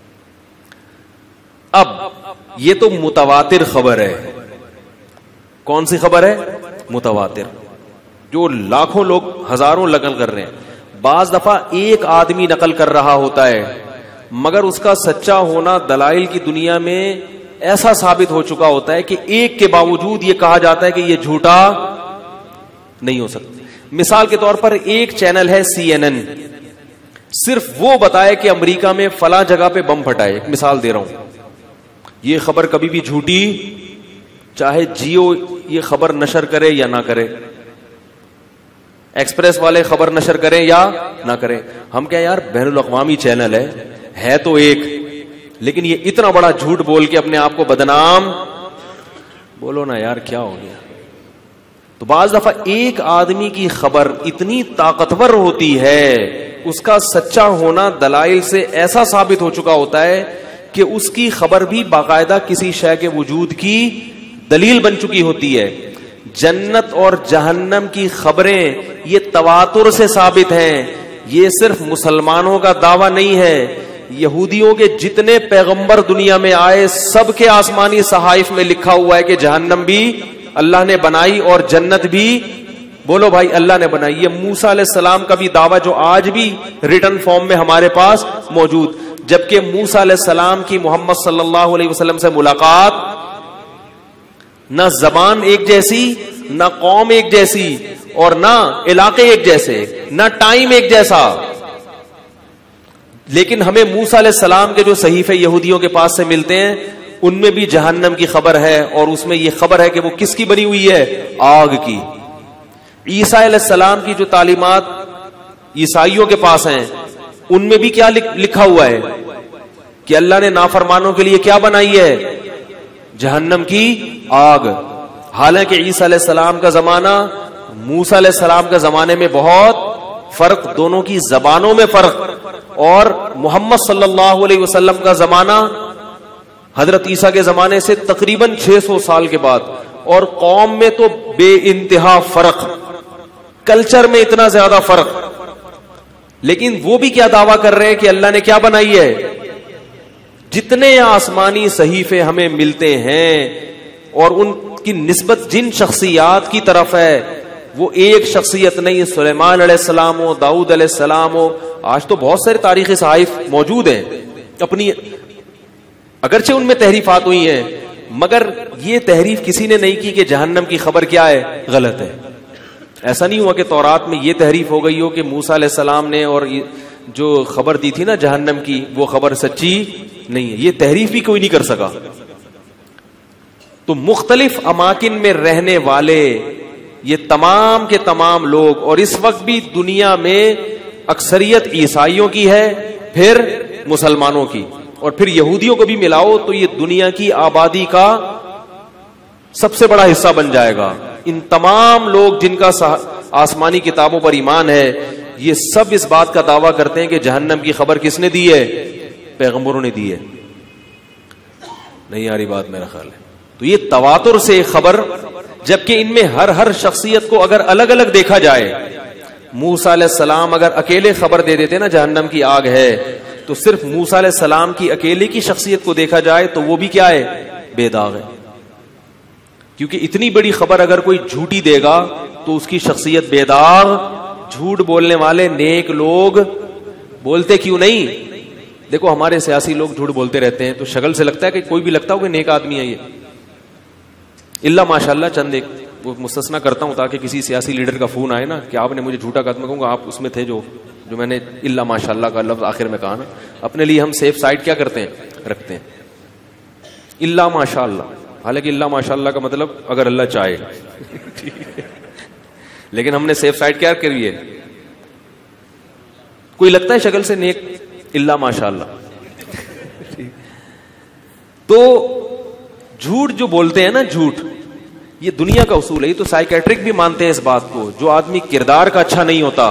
اب یہ تو متواتر خبر ہے. کون سی خبر ہے؟ متواتر، جو لاکھوں لوگ ہزاروں نقل کر رہے ہیں. بعض دفعہ ایک آدمی نقل کر رہا ہوتا ہے مگر اس کا سچا ہونا دلائل کی دنیا میں ایسا ثابت ہو چکا ہوتا ہے کہ ایک کے باوجود یہ کہا جاتا ہے کہ یہ جھوٹا نہیں ہو سکتا. مثال کے طور پر ایک چینل ہے سی این این، صرف وہ بتائے کہ امریکہ میں فلاں جگہ پہ بم پھٹائے. ایک مثال دے رہا ہوں، یہ خبر کبھی بھی جھوٹی، چاہے جیو یہ خبر نشر کرے یا نہ کرے، ایکسپریس والے خبر نشر کریں یا نہ کریں. ہم کیا یار بین الاقوامی چینل ہے ہے تو ایک، لیکن یہ اتنا بڑا جھوٹ بول کے اپنے آپ کو بدنام، بولو نا یار کیا ہو گیا. تو بعض دفعہ ایک آدمی کی خبر اتنی طاقتور ہوتی ہے، اس کا سچا ہونا دلائل سے ایسا ثابت ہو چکا ہوتا ہے کہ اس کی خبر بھی باقاعدہ کسی شے کے وجود کی دلیل بن چکی ہوتی ہے. جنت اور جہنم کی خبریں یہ تواتر سے ثابت ہیں. یہ صرف مسلمانوں کا دعویٰ نہیں ہے، یہودیوں کے جتنے پیغمبر دنیا میں آئے سب کے آسمانی صحائف میں لکھا ہوا ہے کہ جہنم بھی اللہ نے بنائی اور جنت بھی، بولو بھائی، اللہ نے بنائی. یہ موسیٰ علیہ السلام کا بھی دعویٰ جو آج بھی ریٹن فارم میں ہمارے پاس موجود، جبکہ موسیٰ علیہ السلام کی محمد صلی اللہ علیہ وسلم سے ملاقات نہ زبان ایک جیسی، نہ قوم ایک جیسی، اور نہ علاقے ایک جیسے، نہ ٹائم ایک جیسا. لیکن ہمیں موسیٰ علیہ السلام کے جو صحیفے یہودیوں کے پاس سے ملتے ہیں ان میں بھی جہنم کی خبر ہے، اور اس میں یہ خبر ہے کہ وہ کس کی بنی ہوئی ہے؟ آگ کی. عیسیٰ علیہ السلام کی جو تعلیمات عیسائیوں کے پاس ہیں ان میں بھی کیا لکھا ہوا ہے کہ اللہ نے نافرمانوں کے لیے کیا بنائی ہے؟ جہنم کی آگ. حالانکہ عیسیٰ علیہ السلام کا زمانہ موسیٰ علیہ السلام کے زمانے میں بہت فرق، دونوں کی زبانوں میں فرق، اور محمد صلی اللہ علیہ وسلم کا زمانہ حضرت عیسیٰ کے زمانے سے تقریباً چھ سو سال کے بعد، اور قوم میں تو بے انتہا فرق، کلچر میں اتنا زیادہ فرق. لیکن وہ بھی کیا دعویٰ کر رہے ہیں کہ اللہ نے کیا بنائی ہے؟ جتنے آسمانی صحیفے ہمیں ملتے ہیں اور ان کی نسبت جن شخصیات کی طرف ہے وہ ایک شخصیت نہیں. سلیمان علیہ السلام ہو، داؤد علیہ السلام ہو، آج تو بہت سارے تاریخی صحائف موجود ہیں اپنی، اگرچہ ان میں تحریفات ہوئی ہیں مگر یہ تحریف کسی نے نہیں کی کہ جہنم کی خبر کیا ہے؟ غلط ہے. ایسا نہیں ہوا کہ تورات میں یہ تحریف ہو گئی ہو کہ موسیٰ علیہ السلام نے اور جو خبر دی تھی نا جہنم کی وہ خبر سچی نہیں ہے. یہ تحریف بھی کوئی نہیں کر سکا. تو مختلف اماکن میں رہنے والے یہ تمام کے تمام لوگ، اور اس وقت بھی دنیا میں اکثریت عیسائیوں کی ہے، پھر مسلمانوں کی، اور پھر یہودیوں کو بھی ملاؤ تو یہ دنیا کی آبادی کا سب سے بڑا حصہ بن جائے گا. ان تمام لوگ جن کا آسمانی کتابوں پر ایمان ہے یہ سب اس بات کا دعویٰ کرتے ہیں کہ جہنم کی خبر کس نے دی ہے؟ پیغمبروں نے دی ہے. نہیں آ رہی بات میرا خیال ہے. تو یہ تواتر سے خبر، جبکہ ان میں ہر ہر شخصیت کو اگر الگ الگ دیکھا جائے، موسیٰ علیہ السلام اگر اکیلے خبر دے دیتے نا جہنم کی آگ ہے، تو صرف موسیٰ علیہ السلام کی اکیلے کی شخصیت کو دیکھا جائے تو وہ بھی کیا ہے؟ بے داغ ہے. کیونکہ اتنی بڑی خبر اگر کوئی جھوٹی دے گا تو اس کی شخصیت بے داغ. جھوٹ بولنے والے نیک لوگ بولتے کیوں نہیں؟ دیکھو ہمارے سیاسی لوگ جھوٹ بولتے رہتے ہیں تو شکل سے لگتا ہے کہ کوئی بھی لگتا ہو کہ نیک آدمی ہے یہ، اللہ ماشاءاللہ چند ایک وہ مستثنا کرتا ہوں تاکہ کسی سیاسی لیڈر کا فون آئے نا کہ آپ نے مجھے جھوٹا کہا، میں کہوں گا آپ اس میں تھے جو جو میں نے اللہ ماشاءاللہ کا لفظ آخر میں کہا نا. اپنے لیے ہم سیف سائڈ کیا کرتے ہیں؟ رکھتے ہیں اللہ ماشاءاللہ. حالانکہ اللہ ماشاءاللہ کا مطلب اگر اللہ چاہے. ٹھیک ہے. لیکن ہم نے سیف سائڈ کیا کری ہے. کوئی لگتا ہے شکل سے نیک الا ماشاء اللہ. تو جھوٹ جو بولتے ہیں نا, جھوٹ یہ دنیا کا اصول ہے. یہ تو سائیکیٹرک بھی مانتے ہیں اس بات کو. جو آدمی کردار کا اچھا نہیں ہوتا,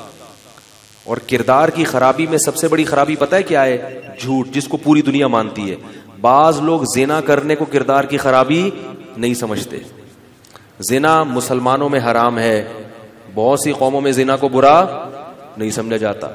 اور کردار کی خرابی میں سب سے بڑی خرابی پتہ ہے کیا ہے؟ جھوٹ, جس کو پوری دنیا مانتی ہے. بعض لوگ زنا کرنے کو کردار کی خرابی نہیں سمجھتے. زنا مسلمانوں میں حرام ہے, بہت سی قوموں میں زنا کو برا نہیں سمجھا جاتا.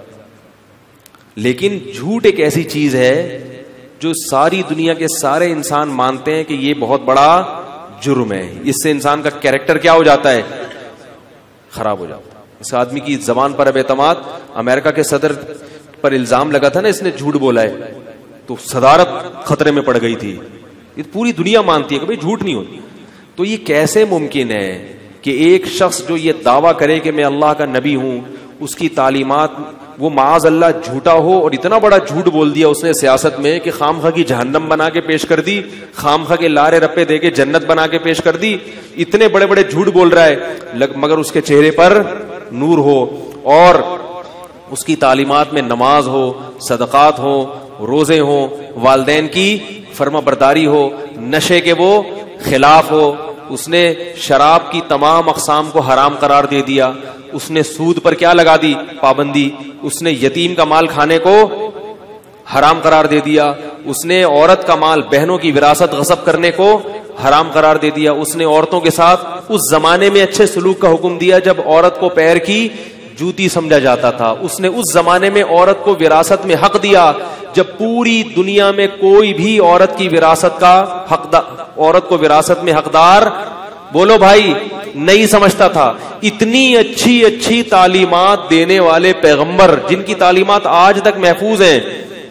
لیکن جھوٹ ایک ایسی چیز ہے جو ساری دنیا کے سارے انسان مانتے ہیں کہ یہ بہت بڑا جرم ہے. اس سے انسان کا کیریکٹر کیا ہو جاتا ہے؟ خراب ہو جاتا ہے. اس آدمی کی زبان پر اب اعتماد, امریکہ کے صدر پر الزام لگا تھا نا اس نے جھوٹ بولا ہے, تو صدارت خطرے میں پڑ گئی تھی. یہ پوری دنیا مانتی ہے کہ بھئی جھوٹ نہیں ہوتی. تو یہ کیسے ممکن ہے کہ ایک شخص جو یہ دعویٰ کرے کہ میں اللہ کا نبی ہوں, اس کی تعلیمات وہ معاذ اللہ جھوٹا ہو, اور اتنا بڑا جھوٹ بول دیا اس نے سیاست میں کہ خام خواہ کی جہنم بنا کے پیش کر دی, خام خواہ کے لارے رپے دے کے جنت بنا کے پیش کر دی. اتنے بڑے بڑے جھوٹ بول رہا ہے, مگر اس کے چہرے پر نور ہو, اور اس کی تعلیمات میں نماز ہو, صدقات ہو, روزے ہوں, والدین کی فرما برداری ہو, نشے کے وہ خلاف ہو. اس نے شراب کی تمام اقسام کو حرام قرار دے دیا. اس نے سود پر کیا لگا دی؟ پابندی. اس نے یتیم کا مال کھانے کو حرام قرار دے دیا. اس نے عورت کا مال, بہنوں کی وراثت غصب کرنے کو حرام قرار دے دیا. اس نے عورتوں کے ساتھ اس زمانے میں اچھے سلوک کا حکم دیا جب عورت کو پیر کی جوتی سمجھا جاتا تھا. اس نے اس زمانے میں عورت کو وراثت میں حق دیا جب پوری دنیا میں کوئی بھی عورت کی وراثت کا حقدار, عورت کو وراثت میں حقدار بولو بھائی نہیں سمجھتا تھا. اتنی اچھی اچھی تعلیمات دینے والے پیغمبر جن کی تعلیمات آج تک محفوظ ہیں,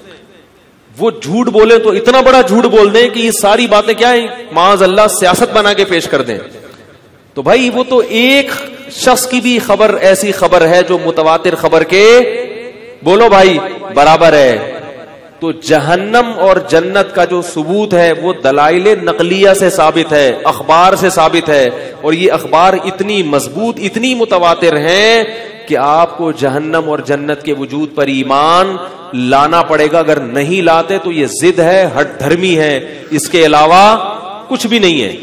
وہ جھوٹ بولے تو اتنا بڑا جھوٹ بول دیں کہ یہ ساری باتیں کیا ہیں, معاذ اللہ سیاست بنا کے پیش کر دیں. تو بھائی وہ تو ایک شخص کی بھی خبر ایسی خبر ہے جو متواتر خبر کے بولو بھائی برابر ہے. تو جہنم اور جنت کا جو ثبوت ہے وہ دلائل نقلیہ سے ثابت ہے, اخبار سے ثابت ہے, اور یہ اخبار اتنی مضبوط, اتنی متواتر ہیں کہ آپ کو جہنم اور جنت کے وجود پر ایمان لانا پڑے گا. اگر نہیں لاتے تو یہ ضد ہے, ہٹ دھرمی ہے, اس کے علاوہ کچھ بھی نہیں ہے.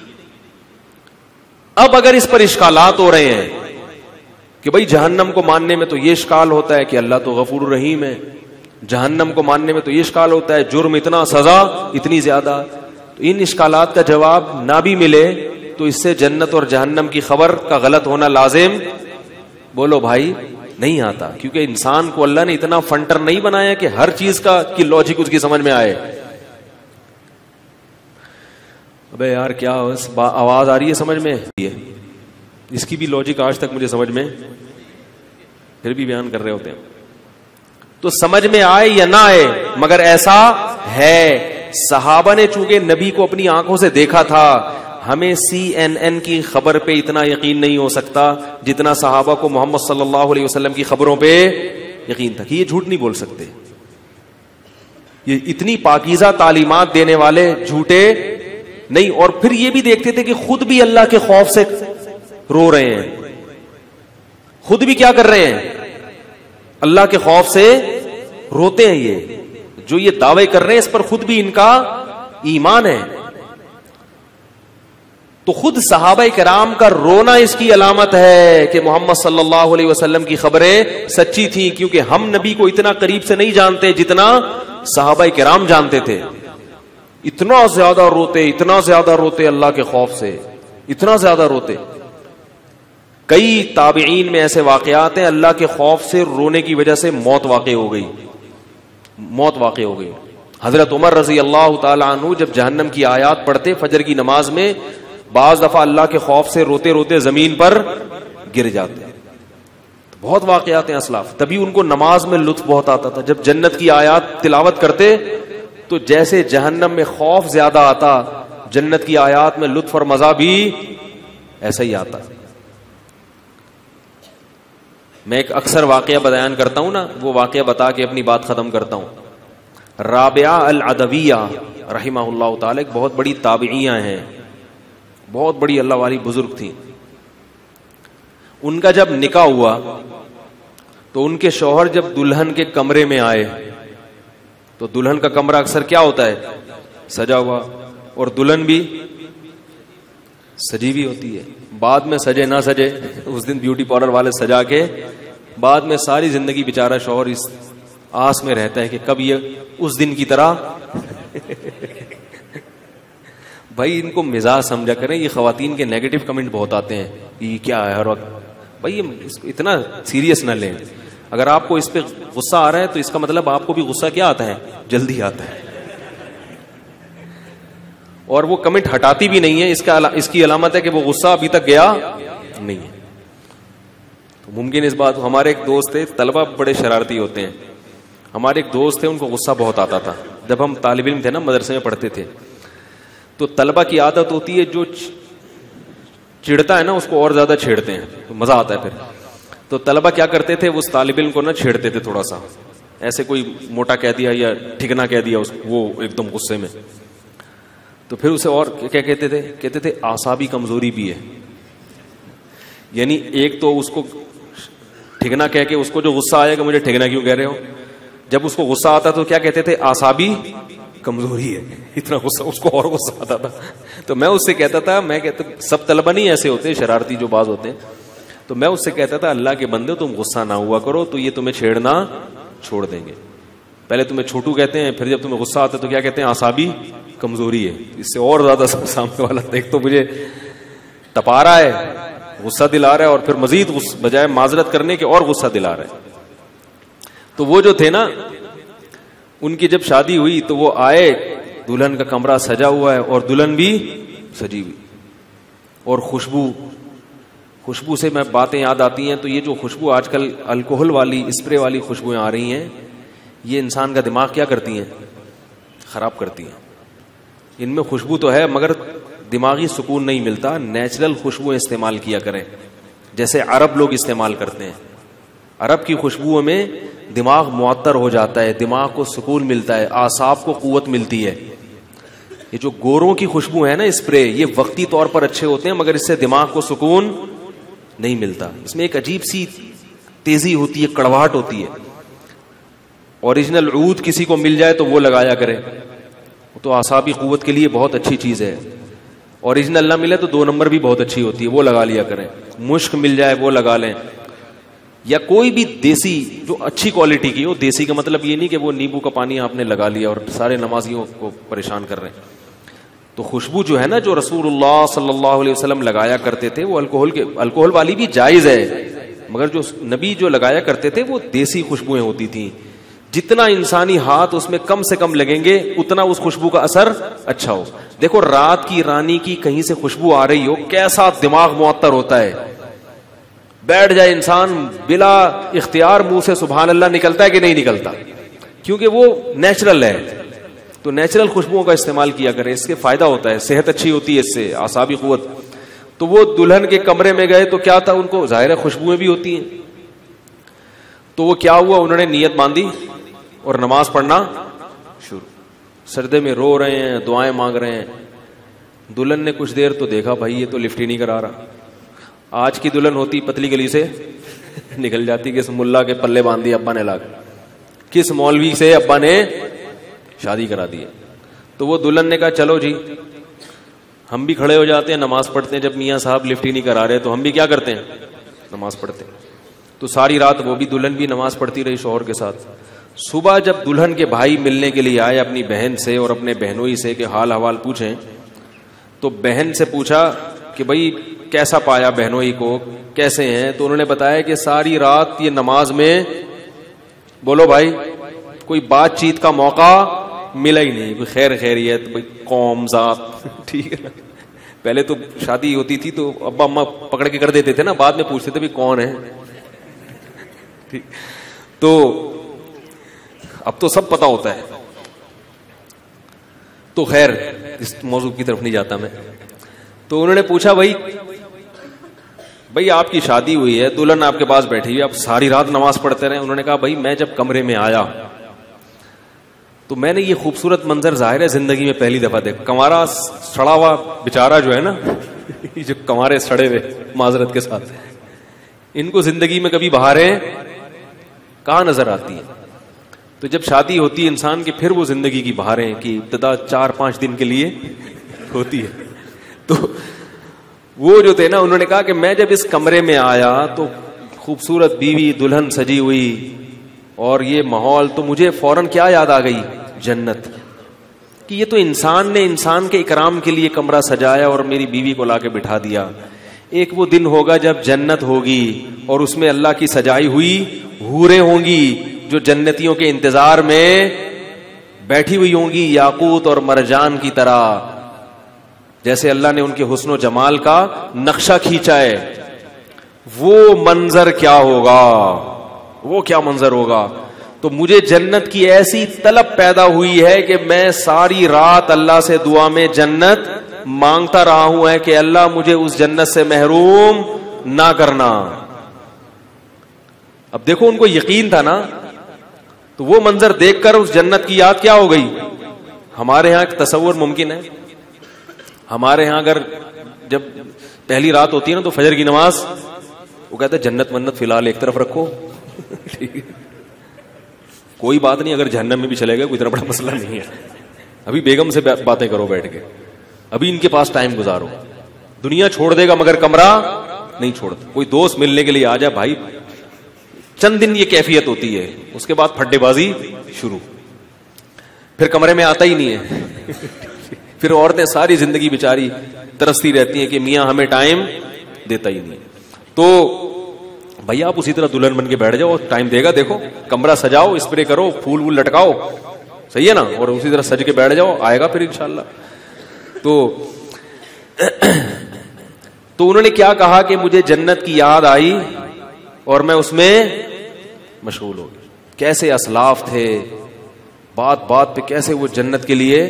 اب اگر اس پر اشکالات ہو رہے ہیں کہ بھئی جہنم کو ماننے میں تو یہ اشکال ہوتا ہے کہ اللہ تو غفور الرحیم ہے, جہنم کو ماننے میں تو یہ اشکال ہوتا ہے جرم اتنا, سزا اتنی زیادہ. تو ان اشکالات کا جواب نہ بھی ملے تو اس سے جنت اور جہنم کی خبر کا غلط ہونا لازم بولو بھائی نہیں آتا. کیونکہ انسان کو اللہ نے اتنا فنٹر نہیں بنایا کہ ہر چیز کا کی لاجک اس کی سمجھ میں آئے. ابے یار کیا آواز آ رہی ہے سمجھ میں؟ اس کی بھی لاجک آج تک مجھے سمجھ میں, پھر بھی بیان کر رہے ہوتے ہیں. تو سمجھ میں آئے یا نہ آئے مگر ایسا ہے. صحابہ نے چونکہ نبی کو اپنی آنکھوں سے دیکھا تھا, ہمیں سی این این کی خبر پہ اتنا یقین نہیں ہو سکتا جتنا صحابہ کو محمد صلی اللہ علیہ وسلم کی خبروں پہ یقین تھا کہ یہ جھوٹ نہیں بول سکتے. یہ اتنی پاکیزہ تعلیمات دینے والے جھوٹے نہیں. اور پھر یہ بھی دیکھتے تھے کہ خود بھی اللہ کے خوف سے رو رہے ہیں, خود بھی کیا کر رہے ہیں, اللہ کے خوف سے روتے ہیں. یہ جو یہ دعوے کر رہے ہیں اس پر خود بھی ان کا ایمان ہے. تو خود صحابہ کرام کا رونا اس کی علامت ہے کہ محمد صلی اللہ علیہ وسلم کی خبریں سچی تھیں, کیونکہ ہم نبی کو اتنا قریب سے نہیں جانتے جتنا صحابہ کرام جانتے تھے. اتنا زیادہ روتے, اتنا زیادہ روتے اللہ کے خوف سے, اتنا زیادہ روتے. کئی تابعین میں ایسے واقعات ہیں اللہ کے خوف سے رونے کی وجہ سے موت واقع ہو گئی, موت واقع ہو گئی. حضرت عمر رضی اللہ تعالی عنہ جب جہنم کی آیات پڑھتے فجر کی نماز میں, بعض دفعہ اللہ کے خوف سے روتے روتے زمین پر گر جاتے. بہت واقعات ہیں اسلاف. تبھی ان کو نماز میں لطف بہت آتا تھا. جب جنت کی آیات تلاوت کرتے تو جیسے جہنم میں خوف زیادہ آتا, جنت کی آیات میں لطف اور مزہ بھی ایسا ہی آتا. میں ایک اکثر واقعہ بیان کرتا ہوں نا, وہ واقعہ بتا کے اپنی بات ختم کرتا ہوں. رابعہ العدویہ رحمہ اللہ تعالی ایک بہت بڑی تابعیہ ہیں, بہت بڑی اللہ والی بزرگ تھی. ان کا جب نکاح ہوا تو ان کے شوہر جب دلہن کے کمرے میں آئے تو دلہن کا کمرہ اکثر کیا ہوتا ہے؟ سجا ہوا، اور دلہن بھی سجی ہوئی ہوتی ہے. بعد میں سجے نہ سجے، اس دن بیوٹی پارلر والے سجا کے بعد میں ساری زندگی بیچارہ شوہر اس آس میں رہتا ہے کہ کب یہ اس دن کی طرح. بھائی ان کو مزاج سمجھا کریں. یہ خواتین کے نیگیٹو کمنٹ بہت آتے ہیں، یہ کیا ہے ہر وقت. بھائی اتنا سیریس نہ لیں. اگر آپ کو اس پہ غصہ آ رہا ہے تو اس کا مطلب آپ کو بھی غصہ کیا آتا ہے؟ جلدی آتا ہے. اور وہ کمنٹ ہٹاتی بھی نہیں ہے، اس کا اس کی علامت ہے کہ وہ غصہ ابھی تک گیا نہیں ہے. تو ممکن اس بات. ہمارے ایک دوست تھے، طلبہ بڑے شرارتی ہوتے ہیں. ہمارے ایک دوست تھے، ان کو غصہ بہت آتا تھا. جب ہم طالب علم تھے نا، مدرسے میں پڑھتے تھے، تو طلبہ کی عادت ہوتی ہے جو چڑھتا ہے نا اس کو اور زیادہ چھیڑتے ہیں، تو مزہ آتا ہے پھر. تو طلبہ کیا کرتے تھے، اس طالب علم کو نا چھیڑتے تھے تھوڑا سا، ایسے کوئی موٹا کہہ دیا یا ٹھکنا کہہ دیا اس کو، وہ ایک دم غصے میں. تو پھر اسے اور کیا کہتے تھے؟ کہتے تھے اعصابی کمزوری بھی ہے. یعنی ایک تو اس کو ٹھکنا کہہ کے اس کو جو غصہ آئے گا، مجھے ٹھکنا کیوں کہہ رہے ہو، جب اس کو غصہ آتا تو کیا کہتے تھے؟ اعصابی کمزوری ہے. اتنا غصہ اس کو اور غصہ آتا تھا. تو میں اس سے کہتا تھا، میں کہتا سب طلبہ نہیں ایسے ہوتے، شرارتی جو باز ہوتے ہیں. تو میں اس سے کہتا تھا اللہ کے بندے تم غصہ نہ ہوا کرو تو یہ تمہیں چھیڑنا چھوڑ دیں گے. پہلے تمہیں چھوٹو کہتے ہیں، پھر جب تمہیں غصہ آتا ہے تو کیا کہتے ہیں؟ اعصابی کمزوری ہے. اس سے اور زیادہ سامنے والا دیکھ تو مجھے تپا رہا ہے، غصہ دلا رہا ہے، اور پھر مزید بجائے معذرت کرنے کے اور غصہ دلا رہا ہے. تو وہ جو تھے نا، ان کی جب شادی ہوئی تو وہ آئے، دلہن کا کمرہ سجا ہوا ہے اور دلہن بھی سجی ہوئی، اور خوشبو خوشبو سے میں باتیں یاد آتی ہیں. تو یہ جو خوشبو آج کل الکوہل والی، اسپرے والی خوشبوئیں آ رہی ہیں، یہ انسان کا دماغ کیا کرتی ہیں؟ خراب کرتی ہیں. ان میں خوشبو تو ہے مگر دماغی سکون نہیں ملتا. نیچرل خوشبوئیں استعمال کیا کریں جیسے عرب لوگ استعمال کرتے ہیں. عرب کی خوشبوؤں میں دماغ معطر ہو جاتا ہے، دماغ کو سکون ملتا ہے، اعصاب کو قوت ملتی ہے. یہ جو گوروں کی خوشبو ہے نا اسپرے، یہ وقتی طور پر اچھے ہوتے ہیں مگر اس سے دماغ کو سکون نہیں ملتا. اس میں ایک عجیب سی تیزی ہوتی ہے، کڑواہٹ ہوتی ہے. اوریجنل عود کسی کو مل جائے تو وہ لگایا کرے، تو اعصابی قوت کے لیے بہت اچھی چیز ہے. اوریجنل نہ ملے تو دو نمبر بھی بہت اچھی ہوتی ہے، وہ لگا لیا کریں. مشک مل جائے وہ لگا لیں، یا کوئی بھی دیسی جو اچھی کوالٹی کی ہو. دیسی کا مطلب یہ نہیں کہ وہ نیمبو کا پانی آپ نے لگا لیا اور سارے نمازیوں کو پریشان کر رہے ہیں. تو خوشبو جو ہے نا، جو رسول اللہ صلی اللہ علیہ وسلم لگایا کرتے تھے، وہ الکوہل کے الکوہل والی بھی جائز ہے، مگر جو نبی جو لگایا کرتے تھے وہ دیسی خوشبوئیں ہوتی تھیں. جتنا انسانی ہاتھ اس میں کم سے کم لگیں گے اتنا اس خوشبو کا اثر اچھا ہو. دیکھو رات کی رانی کی کہیں سے خوشبو آ رہی ہو، کیسا دماغ معطر ہوتا ہے. بیٹھ جائے انسان، بلا اختیار منہ سے سبحان اللہ نکلتا ہے کہ نہیں نکلتا؟ کیونکہ وہ نیچرل ہے. تو نیچرل خوشبوؤں کا استعمال کیا کریں، اس کے فائدہ ہوتا ہے، صحت اچھی ہوتی ہے اس سے، اعصابی قوت. تو وہ دلہن کے کمرے میں گئے تو کیا تھا، ان کو ظاہر ہے خوشبوئیں بھی ہوتی ہیں. تو وہ کیا ہوا، انہوں نے نیت باندھی اور نماز پڑھنا شروع. سردے میں رو رہے ہیں، دعائیں مانگ رہے ہیں. دلہن نے کچھ دیر تو دیکھا، بھائی یہ تو لفٹ ہی نہیں کرا رہا. آج کی دلہن ہوتی پتلی گلی سے نکل جاتی، کس ملا کے پلے باندھ دی ابا نے لا کے، کس مولوی سے ابا نے شادی کرا دی. تو وہ دلہن نے کہا چلو جی ہم بھی کھڑے ہو جاتے ہیں، نماز پڑھتے ہیں. جب میاں صاحب لفٹ ہی نہیں کرا رہے تو ہم بھی کیا کرتے ہیں، نماز پڑھتے ہیں. تو ساری رات وہ بھی دلہن بھی نماز پڑھتی رہی شوہر کے ساتھ. صبح جب دلہن کے بھائی ملنے کے لیے آئے اپنی بہن سے اور اپنے بہنوئی سے کہ حال حوال پوچھیں، تو بہن سے پوچھا کہ بھائی کیسا پایا بہنوئی کو، کیسے ہیں؟ تو انہوں نے بتایا کہ ساری رات یہ نماز میں، بولو بھائی، کوئی بات چیت کا موقع ملا ہی نہیں. کوئی خیر خیریت، کوئی قوم ذات، ٹھیک ہے نا. پہلے تو شادی ہوتی تھی تو ابا اماں پکڑ کے کر دیتے تھے نا، بعد میں پوچھتے تھے بھی کون ہے. ٹھیک. تو اب تو سب پتا ہوتا ہے. تو خیر اس موضوع کی طرف نہیں جاتا میں. تو انہوں نے پوچھا بھائی بھائی آپ کی شادی ہوئی ہے، دلہن آپ کے پاس بیٹھی ہوئی، آپ ساری رات نماز پڑھتے رہے. انہوں نے کہا بھائی میں جب کمرے میں آیا تو میں نے یہ خوبصورت منظر ظاہر ہے زندگی میں پہلی دفعہ دیکھا. کنوارا سڑا ہوا بیچارہ جو ہے نا، جو کنوارے سڑے ہوئے معذرت کے ساتھ، ان کو زندگی میں کبھی بہاریں کہاں نظر آتی ہیں. تو جب شادی ہوتی ہے انسان کی, پھر وہ زندگی کی بہاریں کی ابتدا چار پانچ دن کے لیے ہوتی ہے. تو وہ جو تھے نا, انہوں نے کہا کہ میں جب اس کمرے میں آیا تو خوبصورت بیوی دلہن سجی ہوئی اور یہ ماحول, تو مجھے فوراً کیا یاد آ گئی, جنت. کہ یہ تو انسان نے انسان کے اکرام کے لیے کمرہ سجایا اور میری بیوی کو لا کے بٹھا دیا. ایک وہ دن ہوگا جب جنت ہوگی اور اس میں اللہ کی سجائی ہوئی حوریں ہوں گی جو جنتیوں کے انتظار میں بیٹھی ہوئی ہوں گی یاقوت اور مرجان کی طرح, جیسے اللہ نے ان کے حسن و جمال کا نقشہ کھینچا ہے. وہ منظر کیا ہوگا, وہ کیا منظر ہوگا. تو مجھے جنت کی ایسی طلب پیدا ہوئی ہے کہ میں ساری رات اللہ سے دعا میں جنت مانگتا رہا ہوں ہے کہ اللہ مجھے اس جنت سے محروم نہ کرنا. اب دیکھو ان کو یقین تھا نا, تو وہ منظر دیکھ کر اس جنت کی یاد کیا ہو گئی. ہمارے ہاں ایک تصور ممکن ہے, ہمارے ہاں اگر جب پہلی رات ہوتی ہے نا تو فجر کی نماز, وہ کہتے ہیں جنت منت فی الحال ایک طرف رکھو, کوئی بات نہیں, اگر جہنم میں بھی چلے گئے کوئی اتنا بڑا مسئلہ نہیں ہے, ابھی بیگم سے باتیں کرو بیٹھ کے, ابھی ان کے پاس ٹائم گزارو. دنیا چھوڑ دے گا مگر کمرہ نہیں چھوڑتا. کوئی دوست ملنے کے لیے آ جائے بھائی, چند دن یہ کیفیت ہوتی ہے, اس کے بعد پھڈے بازی شروع, پھر کمرے میں آتا ہی نہیں ہے. پھر عورتیں ساری زندگی بیچاری ترستی رہتی ہیں کہ میاں ہمیں ٹائم دیتا ہی نہیں. تو بھائی آپ اسی طرح دلہن بن کے بیٹھ جاؤ, ٹائم دے گا. دیکھو کمرہ سجاؤ, اسپرے کرو, پھول وول لٹکاؤ, صحیح ہے نا, اور اسی طرح سج کے بیٹھ جاؤ, آئے گا پھر انشاءاللہ. تو تو انہوں نے کیا کہا کہ مجھے جنت کی یاد آئی اور میں اس میں مشغول ہو گیا. کیسے اسلاف تھے, بات بات پہ کیسے وہ جنت کے لیے,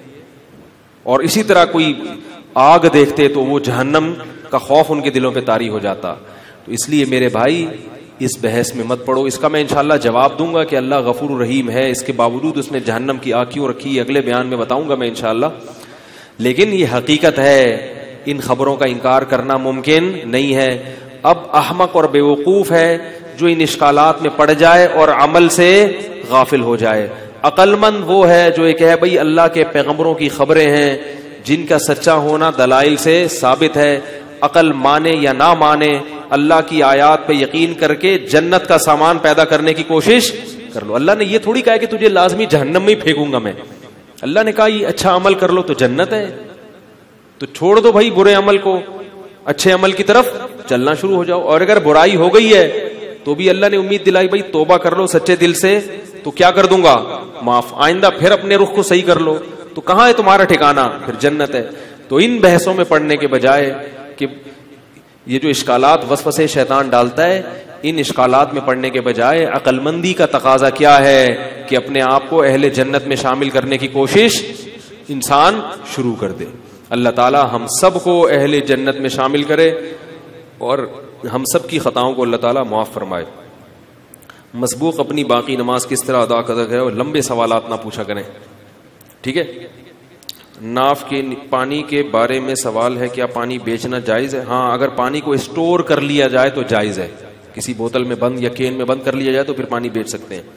اور اسی طرح کوئی آگ دیکھتے تو وہ جہنم کا خوف ان کے دلوں پہ طاری ہو جاتا. تو اس لیے میرے بھائی اس بحث میں مت پڑو. اس کا میں انشاءاللہ جواب دوں گا کہ اللہ غفور رحیم ہے, اس کے باوجود اس نے جہنم کی آگ کیوں رکھی, اگلے بیان میں بتاؤں گا میں انشاءاللہ. لیکن یہ حقیقت ہے, ان خبروں کا انکار کرنا ممکن نہیں ہے. اب احمق اور بیوقوف ہے جو ان اشکالات میں پڑ جائے اور عمل سے غافل ہو جائے. عقل مند وہ ہے جو یہ کہے بھئی اللہ کے پیغمبروں کی خبریں ہیں جن کا سچا ہونا دلائل سے ثابت ہے. عقل مانے یا نہ مانے, اللہ کی آیات پہ یقین کر کے جنت کا سامان پیدا کرنے کی کوشش کر لو. اللہ نے یہ تھوڑی کہا کہ تجھے لازمی جہنم میں ہی پھینکوں گا میں. اللہ نے کہا یہ اچھا عمل کر لو تو جنت ہے, تو چھوڑ دو بھائی برے عمل کو, اچھے عمل کی طرف چلنا شروع ہو جاؤ. اور اگر برائی ہو گئی ہے تو بھی اللہ نے امید دلائی بھائی توبہ کر لو سچے دل سے تو کیا کر دوں گا, معاف. آئندہ پھر اپنے رخ کو صحیح کر لو تو کہاں ہے تمہارا ٹھکانہ, پھر جنت ہے. تو ان بحثوں میں پڑنے کے بجائے کہ یہ جو اشکالات وسوسے شیطان ڈالتا ہے, ان اشکالات میں پڑنے کے بجائے عقل مندی کا تقاضا کیا ہے کہ اپنے آپ کو اہل جنت میں شامل کرنے کی کوشش انسان شروع کر دے. اللہ تعالی ہم سب کو اہل جنت میں شامل کرے اور ہم سب کی خطاؤں کو اللہ تعالی معاف فرمائے. مسبوق اپنی باقی نماز کس طرح ادا کرے اور لمبے سوالات نہ پوچھا کریں, ٹھیک ہے. ناف کے پانی کے بارے میں سوال ہے, کیا پانی بیچنا جائز ہے؟ ہاں, اگر پانی کو اسٹور کر لیا جائے تو جائز ہے. کسی بوتل میں بند یا کین میں بند کر لیا جائے تو پھر پانی بیچ سکتے ہیں.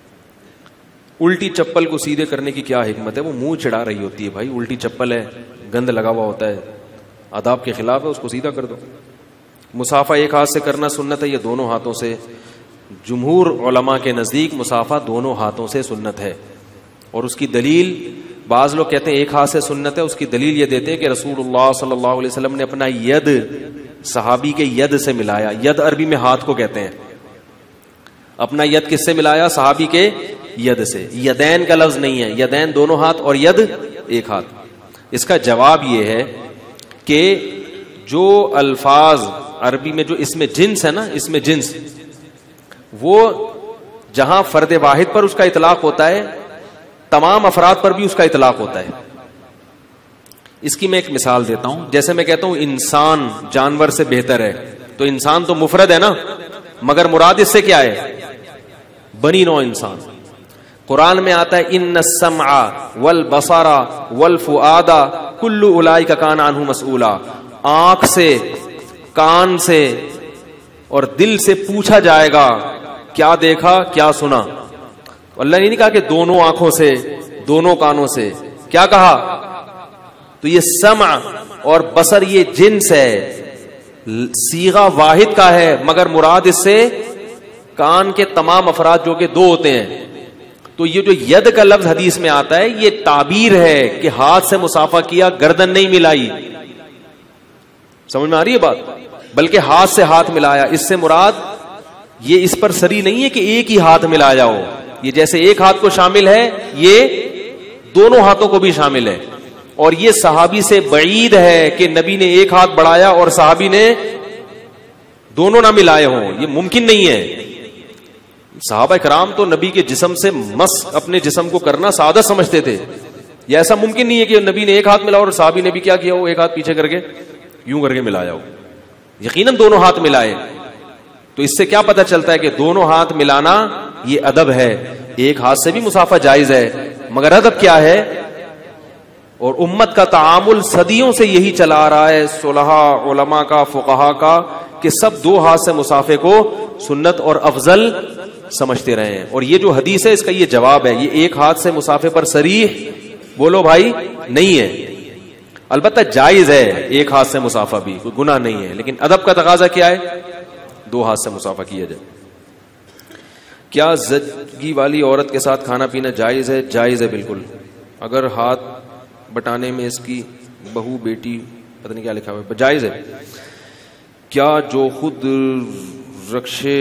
الٹی چپل کو سیدھے کرنے کی کیا حکمت ہے؟ وہ منہ چڑھا رہی ہوتی ہے بھائی, الٹی چپل ہے, گند لگا ہوا ہوتا ہے, آداب کے خلاف ہے, اس کو سیدھا کر دو. مسافہ ایک ہاتھ سے کرنا سنت ہے یا دونوں ہاتھوں سے؟ جمہور علماء کے نزدیک مسافہ دونوں ہاتھوں سے سنت ہے, اور اس کی دلیل بعض لوگ کہتے ہیں ایک ہاتھ سے سنت ہے, اس کی دلیل یہ دیتے ہیں کہ رسول اللہ صلی اللہ علیہ وسلم نے اپنا ید صحابی کے ید سے ملایا. ید عربی میں ہاتھ کو کہتے ہیں. اپنا ید کس سے ملایا؟ صحابی کے ید سے. یدین کا لفظ نہیں ہے, یدین دونوں ہاتھ اور ید ایک ہاتھ. اس کا جواب یہ ہے کہ جو الفاظ عربی میں جو اس میں جنس ہے نا, اس میں جنس, وہ جہاں فرد واحد پر اس کا اطلاق ہوتا ہے تمام افراد پر بھی اس کا اطلاق ہوتا ہے. اس کی میں ایک مثال دیتا ہوں. جیسے میں کہتا ہوں انسان جانور سے بہتر ہے, تو انسان تو مفرد ہے نا, مگر مراد اس سے کیا ہے؟ بنی نوع انسان. قرآن میں آتا ہے ان السمع والبصر والفؤاد کل اولئک کان عنہ مسئولا. آنکھ سے, کان سے, اور دل سے پوچھا جائے گا کیا دیکھا کیا سنا. اللہ نے نہیں کہا کہ دونوں آنکھوں سے دونوں کانوں سے, کیا کہا؟ تو یہ سمع اور بصر یہ جنس ہے, صیغہ واحد کا ہے, مگر مراد اس سے کان کے تمام افراد جو کہ دو ہوتے ہیں. تو یہ جو ید کا لفظ حدیث میں آتا ہے یہ تعبیر ہے کہ ہاتھ سے مصافحہ کیا, گردن نہیں ملائی. سمجھ میں آ رہی ہے بات؟ بلکہ ہاتھ سے ہاتھ ملایا. اس سے مراد یہ اس پر سری نہیں ہے کہ ایک ہی ہاتھ ملایا ہو, یہ جیسے ایک ہاتھ کو شامل ہے یہ دونوں ہاتھوں کو بھی شامل ہے. اور یہ صحابی سے بعید ہے کہ نبی نے ایک ہاتھ بڑھایا اور صحابی نے دونوں نہ ملائے ہوں, یہ ممکن نہیں ہے. صحابہ کرام تو نبی کے جسم سے مس اپنے جسم کو کرنا سعادت سمجھتے تھے. یہ ایسا ممکن نہیں ہے کہ نبی نے ایک ہاتھ ملایا اور صحابی نے بھی کیا کیا ہو, ایک ہاتھ پیچھے کر کے یوں کر کے ملایا ہو. یقیناً دونوں ہاتھ ملائے. تو اس سے کیا پتہ چلتا ہے کہ دونوں ہاتھ ملانا یہ ادب ہے. ایک ہاتھ سے بھی مصافحہ جائز ہے, مگر ادب کیا ہے؟ اور امت کا تعامل صدیوں سے یہی چلا آ رہا ہے, صلحاء علماء کا فقہاء کا, کہ سب دو ہاتھ سے مصافحے کو سنت اور افضل سمجھتے رہے ہیں. اور یہ جو حدیث ہے اس کا یہ جواب ہے. یہ ایک ہاتھ سے مصافحے پر صریح بولو بھائی نہیں ہے. البتہ جائز ہے ایک ہاتھ سے مصافحہ بھی, کوئی گناہ نہیں ہے, لیکن ادب کا تقاضا کیا ہے؟ دو ہاتھ سے مصافحہ کیا جائے. کیا زچگی والی عورت کے ساتھ کھانا پینا جائز ہے؟ جائز ہے بالکل. اگر ہاتھ بٹانے میں اس کی بہو بیٹی پتہ نہیں کیا لکھا ہوا ہے, جائز ہے. کیا جو خود رکشے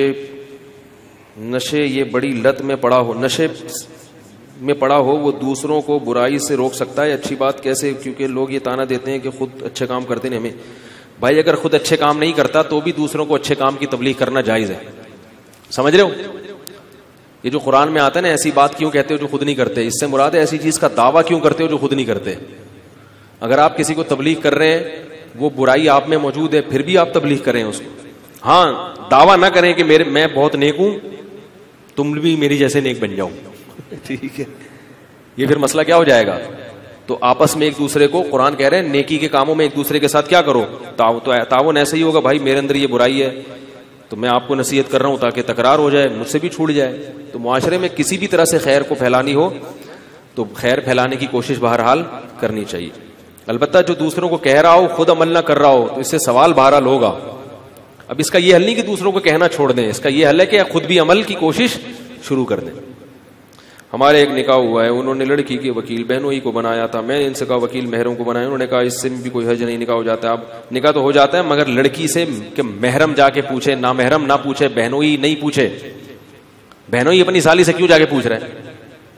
نشے یہ بڑی لت میں پڑا ہو نشے میں پڑا ہو وہ دوسروں کو برائی سے روک سکتا ہے؟ اچھی بات کیسے؟ کیونکہ لوگ یہ تانا دیتے ہیں کہ خود اچھے کام کرتے نہیں. ہمیں بھائی اگر خود اچھے کام نہیں کرتا تو بھی دوسروں کو اچھے کام کی تبلیغ کرنا جائز ہے. سمجھ رہے ہو؟ یہ جو قرآن میں آتا ہے نا ایسی بات کیوں کہتے ہو جو خود نہیں کرتے, اس سے مراد ہے ایسی چیز کا دعویٰ کیوں کرتے ہو جو خود نہیں کرتے. اگر آپ کسی کو تبلیغ کر رہے ہیں وہ برائی آپ میں موجود ہے پھر بھی آپ تبلیغ کریں اس کو. ہاں دعویٰ نہ کریں کہ میرے میں بہت نیک ہوں تم بھی میری جیسے نیک بن جاؤ, ٹھیک ہے؟ یہ پھر مسئلہ کیا ہو جائے گا؟ تو آپس میں ایک دوسرے کو, قرآن کہہ رہے ہیں نیکی کے کاموں میں ایک دوسرے کے ساتھ کیا کرو, تعاون. ایسا ہی ہوگا بھائی میرے اندر یہ برائی ہے تو میں آپ کو نصیحت کر رہا ہوں تاکہ تکرار ہو جائے, مجھ سے بھی چھوٹ جائے. تو معاشرے میں کسی بھی طرح سے خیر کو پھیلانی ہو تو خیر پھیلانے کی کوشش بہرحال کرنی چاہیے. البتہ جو دوسروں کو کہہ رہا ہو خود عمل نہ کر رہا ہو تو اس سے سوال بہرحال ہوگا. اب اس کا یہ حل نہیں کہ دوسروں کو کہنا چھوڑ دیں, اس کا یہ حل ہے کہ خود بھی عمل کی کوشش شروع کر دیں. ہمارے ایک نکاح ہوا ہے, انہوں نے لڑکی کے وکیل بہنوں ہی کو بنایا تھا. میں ان سے کہا وکیل محرم کو بنایا, انہوں نے کہا اس سے بھی کوئی حرج نہیں, نکاح ہو جاتا ہے. اب نکاح تو ہو جاتا ہے مگر لڑکی سے کہ محرم جا کے پوچھے, نہ محرم نہ پوچھے, بہنوں ہی نہیں پوچھے. بہنوں ہی اپنی سالی سے کیوں جا کے پوچھ رہے ہیں؟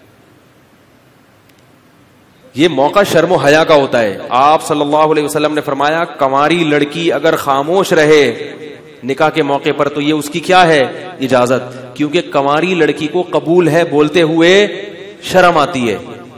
یہ موقع شرم و حیا کا ہوتا ہے. آپ صلی اللہ علیہ وسلم نے فرمایا کنواری لڑکی اگر خاموش رہے نکاح کے موقع پر تو یہ اس کی کیا ہے؟ اجازت, کیونکہ کنواری لڑکی کو قبول ہے بولتے ہوئے شرم آتی ہے.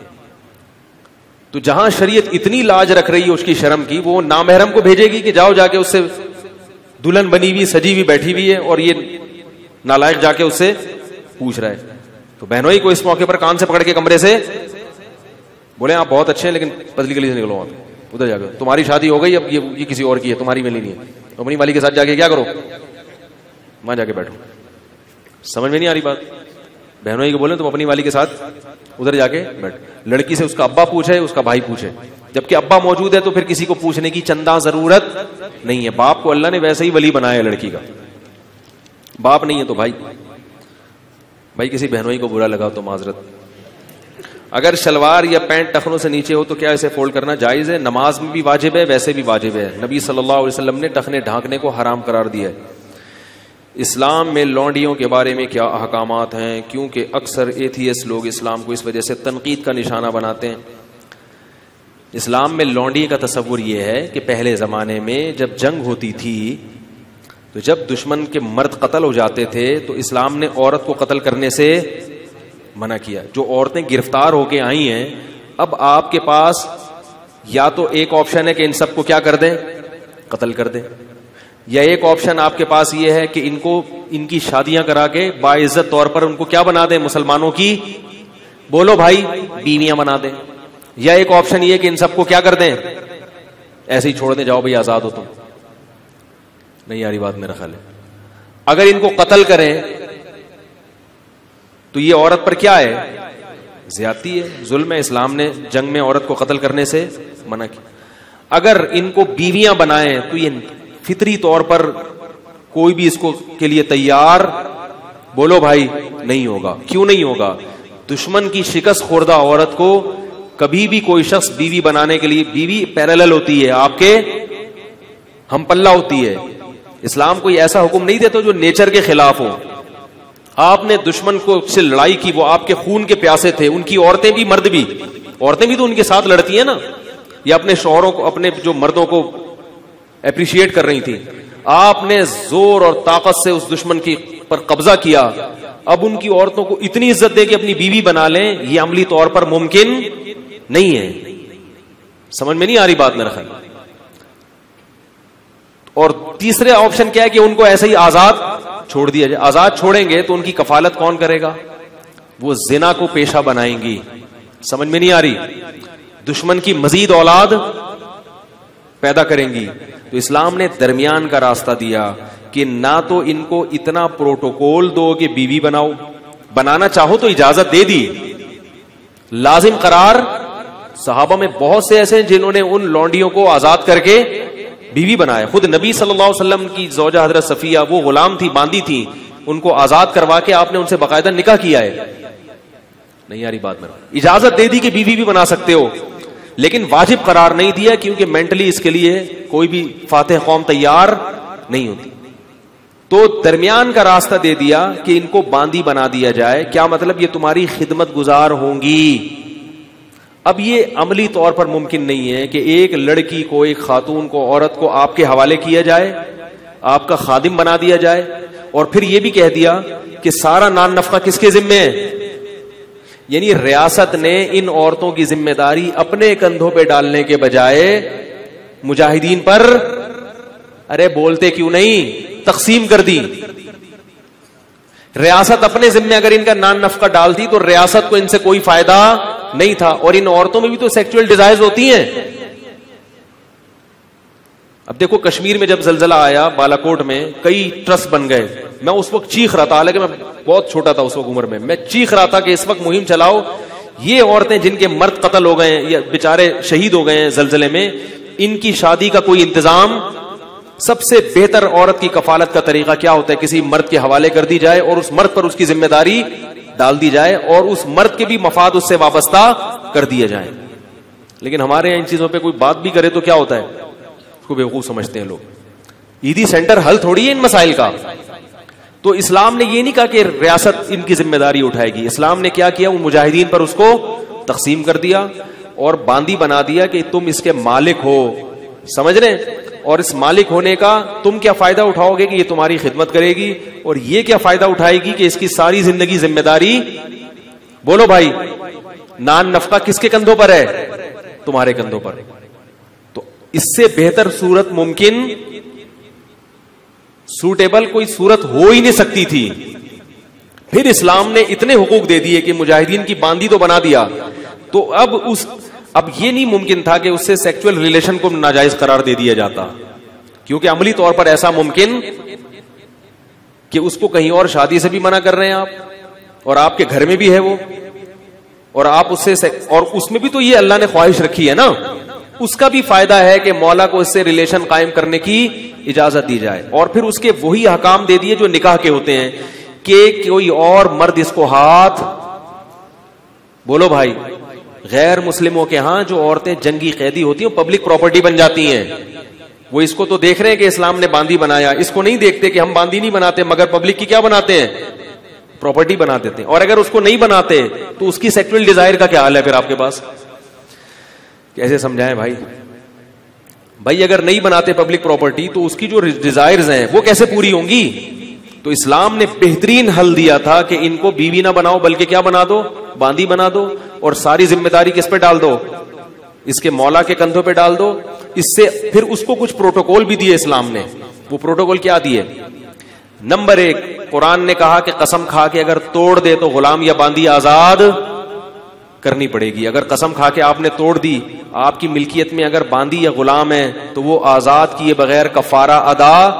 تو جہاں شریعت اتنی لاج رکھ رہی ہے اس کی شرم کی, وہ نامحرم کو بھیجے گی کہ جاؤ جا کے اس سے دلہن بنی ہوئی سجی ہوئی بیٹھی ہوئی ہے اور یہ نالائق جا کے اس سے پوچھ رہا ہے. تو بہنوں ہی کو اس موقع پر کان سے پکڑ کے کمرے سے بولے آپ بہت اچھے ہیں لیکن پتلی گلی سے نکلو, آپ ادھر جا کے تمہاری شادی ہو گئی, اب یہ کسی اور کی ہے, تمہاری ملی نہیں ہے, اپنی والی کے ساتھ جا کے کیا کرو, وہاں جا کے بیٹھو. سمجھ میں نہیں آ رہی بات؟ بہنوں ہی کو بولیں تم اپنی والی کے ساتھ ادھر جا کے بیٹھ. لڑکی سے اس کا ابا پوچھے اس کا بھائی پوچھے, جبکہ ابا موجود ہے تو پھر کسی کو پوچھنے کی چندہ ضرورت نہیں ہے. باپ کو اللہ نے ویسے ہی ولی بنایا ہے لڑکی کا, باپ نہیں ہے تو بھائی. بھائی کسی بہنوں ہی کو برا لگا تو معذرت. اگر شلوار یا پینٹ ٹخنوں سے نیچے ہو تو کیا اسے فولڈ کرنا جائز ہے؟ نماز میں بھی واجب ہے, ویسے بھی واجب ہے. نبی صلی اللہ علیہ وسلم نے ٹخنے ڈھانکنے کو حرام قرار دیا ہے. اسلام میں لونڈیوں کے بارے میں کیا احکامات ہیں؟ کیونکہ اکثر ایتھیسٹ لوگ اسلام کو اس وجہ سے تنقید کا نشانہ بناتے ہیں. اسلام میں لونڈی کا تصور یہ ہے کہ پہلے زمانے میں جب جنگ ہوتی تھی تو جب دشمن کے مرد قتل ہو جاتے تھے تو اسلام نے عورت کو قتل کرنے سے منع کیا. جو عورتیں گرفتار ہو کے آئی ہیں اب آپ کے پاس یا تو ایک آپشن ہے کہ ان سب کو کیا کر دیں, قتل کر دیں, یا ایک آپشن آپ کے پاس یہ ہے کہ ان کو ان کی شادیاں کرا کے باعزت طور پر ان کو کیا بنا دیں, مسلمانوں کی بولو بھائی بیویاں بنا دیں. یا ایک آپشن یہ کہ ان سب کو کیا کر دیں, ایسے ہی چھوڑ دیں, جاؤ بھائی آزاد ہو تم. نہیں یاری بات میرا خیال ہے. اگر ان کو قتل کریں تو یہ عورت پر کیا ہے؟ زیادتی ہے، ظلم ہے. اسلام نے جنگ میں عورت کو قتل کرنے سے منع کیا. اگر ان کو بیویاں بنائیں تو یہ فطری طور پر کوئی بھی اس کو کے لیے تیار بولو بھائی نہیں ہوگا. کیوں نہیں ہوگا؟ دشمن کی شکست خوردہ عورت کو کبھی بھی کوئی شخص بیوی بنانے کے لیے، بیوی پیرالل ہوتی ہے، آپ کے ہم پلہ ہوتی ہے. اسلام کوئی ایسا حکم نہیں دیتا جو نیچر کے خلاف ہو. آپ نے دشمن کو سے لڑائی کی، وہ آپ کے خون کے پیاسے تھے، ان کی عورتیں بھی مرد بھی، عورتیں بھی تو ان کے ساتھ لڑتی ہیں نا، یا اپنے شوہروں کو، اپنے جو مردوں کو اپریشیٹ کر رہی تھی. آپ نے زور اور طاقت سے اس دشمن کی پر قبضہ کیا. اب ان کی عورتوں کو اتنی عزت دے کہ اپنی بیوی بنا لیں، یہ عملی طور پر ممکن نہیں ہے. سمجھ میں نہیں آ رہی بات میرا خیال. اور تیسرے آپشن کیا ہے کہ ان کو ایسے ہی آزاد چھوڑ دیا جائے. آزاد چھوڑیں گے تو ان کی کفالت کون کرے گا؟ وہ زنا کو پیشہ بنائیں گی. سمجھ میں نہیں آ رہی؟ دشمن کی مزید اولاد پیدا کریں گی. تو اسلام نے درمیان کا راستہ دیا کہ نہ تو ان کو اتنا پروٹوکول دو کہ بیوی بناؤ، بنانا چاہو تو اجازت دے دی، لازم قرار. صحابہ میں بہت سے ایسے ہیں جنہوں نے ان لونڈیوں کو آزاد کر کے بیوی بنایا. خود نبی صلی اللہ علیہ وسلم کی زوجہ حضرت صفیہ، وہ غلام تھی، باندھی تھی، ان کو آزاد کروا کے آپ نے ان سے باقاعدہ نکاح کیا ہے. نہیں یاری بات میرا. اجازت دے دی کہ بیوی بھی بنا سکتے ہو، لیکن واجب قرار نہیں دیا، کیونکہ مینٹلی اس کے لیے کوئی بھی فاتح قوم تیار نہیں ہوتی. تو درمیان کا راستہ دے دیا کہ ان کو باندی بنا دیا جائے. کیا مطلب؟ یہ تمہاری خدمت گزار ہوں گی. اب یہ عملی طور پر ممکن نہیں ہے کہ ایک لڑکی کو، ایک خاتون کو، عورت کو آپ کے حوالے کیا جائے، آپ کا خادم بنا دیا جائے، اور پھر یہ بھی کہہ دیا کہ سارا نان نفقہ کس کے ذمے ہے. یعنی ریاست نے ان عورتوں کی ذمہ داری اپنے کندھوں پہ ڈالنے کے بجائے مجاہدین پر، ارے بولتے کیوں نہیں، تقسیم کر دی. ریاست اپنے ذمہ اگر ان کا نان نفقہ ڈالتی تو ریاست کو ان سے کوئی فائدہ نہیں تھا. اور ان عورتوں میں بھی تو سیکچوئل ڈیزائرز ہوتی ہیں. اب دیکھو کشمیر میں جب زلزلہ آیا بالاکوٹ میں، کئی ٹرسٹ بن گئے. میں اس وقت چیخ رہا تھا، حالانکہ میں بہت چھوٹا تھا اس وقت عمر میں، میں چیخ رہا تھا کہ اس وقت مہم چلاؤ، یہ عورتیں جن کے مرد قتل ہو گئے یا بیچارے شہید ہو گئے ہیں زلزلے میں، ان کی شادی کا کوئی انتظام. سب سے بہتر عورت کی کفالت کا طریقہ کیا ہوتا ہے؟ کسی مرد کے حوالے کر دی جائے اور اس مرد پر اس کی ذمہ داری ڈال دی جائے، اور اس مرد کے بھی مفاد اس سے وابستہ کر دیے جائیں. لیکن ہمارے یہاں ان چیزوں پہ کوئی بات بھی کرے تو کیا ہوتا ہے؟ اس کو بیوقوف سمجھتے ہیں لوگ. عیدی سینٹر حل تھوڑی ہے ان مسائل کا. تو اسلام نے یہ نہیں کہا کہ ریاست ان کی ذمہ داری اٹھائے گی. اسلام نے کیا کیا؟ ان مجاہدین پر اس کو تقسیم کر دیا اور باندی بنا دیا کہ تم اس کے مالک ہو. سمجھ رہے؟ اور اس مالک ہونے کا تم کیا فائدہ اٹھاؤ گے کہ یہ تمہاری خدمت کرے گی، اور یہ کیا فائدہ اٹھائے گی کہ اس کی ساری زندگی ذمہ داری، بولو بھائی، نان نفقہ کس کے کندھوں پر ہے؟ تمہارے کندھوں پر. تو اس سے بہتر صورت ممکن، سوٹیبل کوئی صورت ہو ہی نہیں سکتی تھی. پھر اسلام نے اتنے حقوق دے دیے کہ مجاہدین کی باندی تو بنا دیا. تو اب اس اب یہ نہیں ممکن تھا کہ اس سے سیکچوئل ریلیشن کو ناجائز قرار دے دیا جاتا، کیونکہ عملی طور پر ایسا ممکن کہ اس کو کہیں اور شادی سے بھی منع کر رہے ہیں آپ، اور آپ کے گھر میں بھی ہے وہ، اور آپ اس سے، اور اس میں بھی تو یہ اللہ نے خواہش رکھی ہے نا، اس کا بھی فائدہ ہے کہ مولا کو اس سے ریلیشن قائم کرنے کی اجازت دی جائے. اور پھر اس کے وہی احکام دے دیے جو نکاح کے ہوتے ہیں کہ کوئی اور مرد اس کو ہاتھ، بولو بھائی، غیر مسلموں کے ہاں جو عورتیں جنگی قیدی ہوتی ہیں پبلک پراپرٹی بن جاتی ہیں. وہ اس کو تو دیکھ رہے ہیں کہ اسلام نے باندی بنایا، اس کو نہیں دیکھتے کہ ہم باندی نہیں بناتے مگر پبلک کی کیا بناتے ہیں؟ پراپرٹی بنا دیتے ہیں. اور اگر اس کو نہیں بناتے تو اس کی سیکچوئل ڈیزائر کا کیا حال ہے پھر آپ کے پاس؟ کیسے سمجھائیں بھائی؟ بھائی اگر نہیں بناتے پبلک پراپرٹی تو اس کی جو ڈیزائرز ہیں وہ کیسے پوری ہوں گی؟ تو اسلام نے بہترین حل دیا تھا کہ ان کو بیوی نہ بناؤ بلکہ کیا بنا دو؟ باندی بنا دو، اور ساری ذمہ داری کس پہ ڈال دو؟ اس کے مولا کے کندھوں پہ ڈال دو. اس سے پھر اس کو کچھ پروٹوکول بھی دیے اسلام نے. وہ پروٹوکول کیا دیے؟ نمبر ایک، قرآن نے کہا کہ قسم کھا کے اگر توڑ دے تو غلام یا باندی آزاد کرنی پڑے گی. اگر قسم کھا کے آپ نے توڑ دی، آپ کی ملکیت میں اگر باندی یا غلام ہے تو وہ آزاد کیے بغیر کفارہ ادا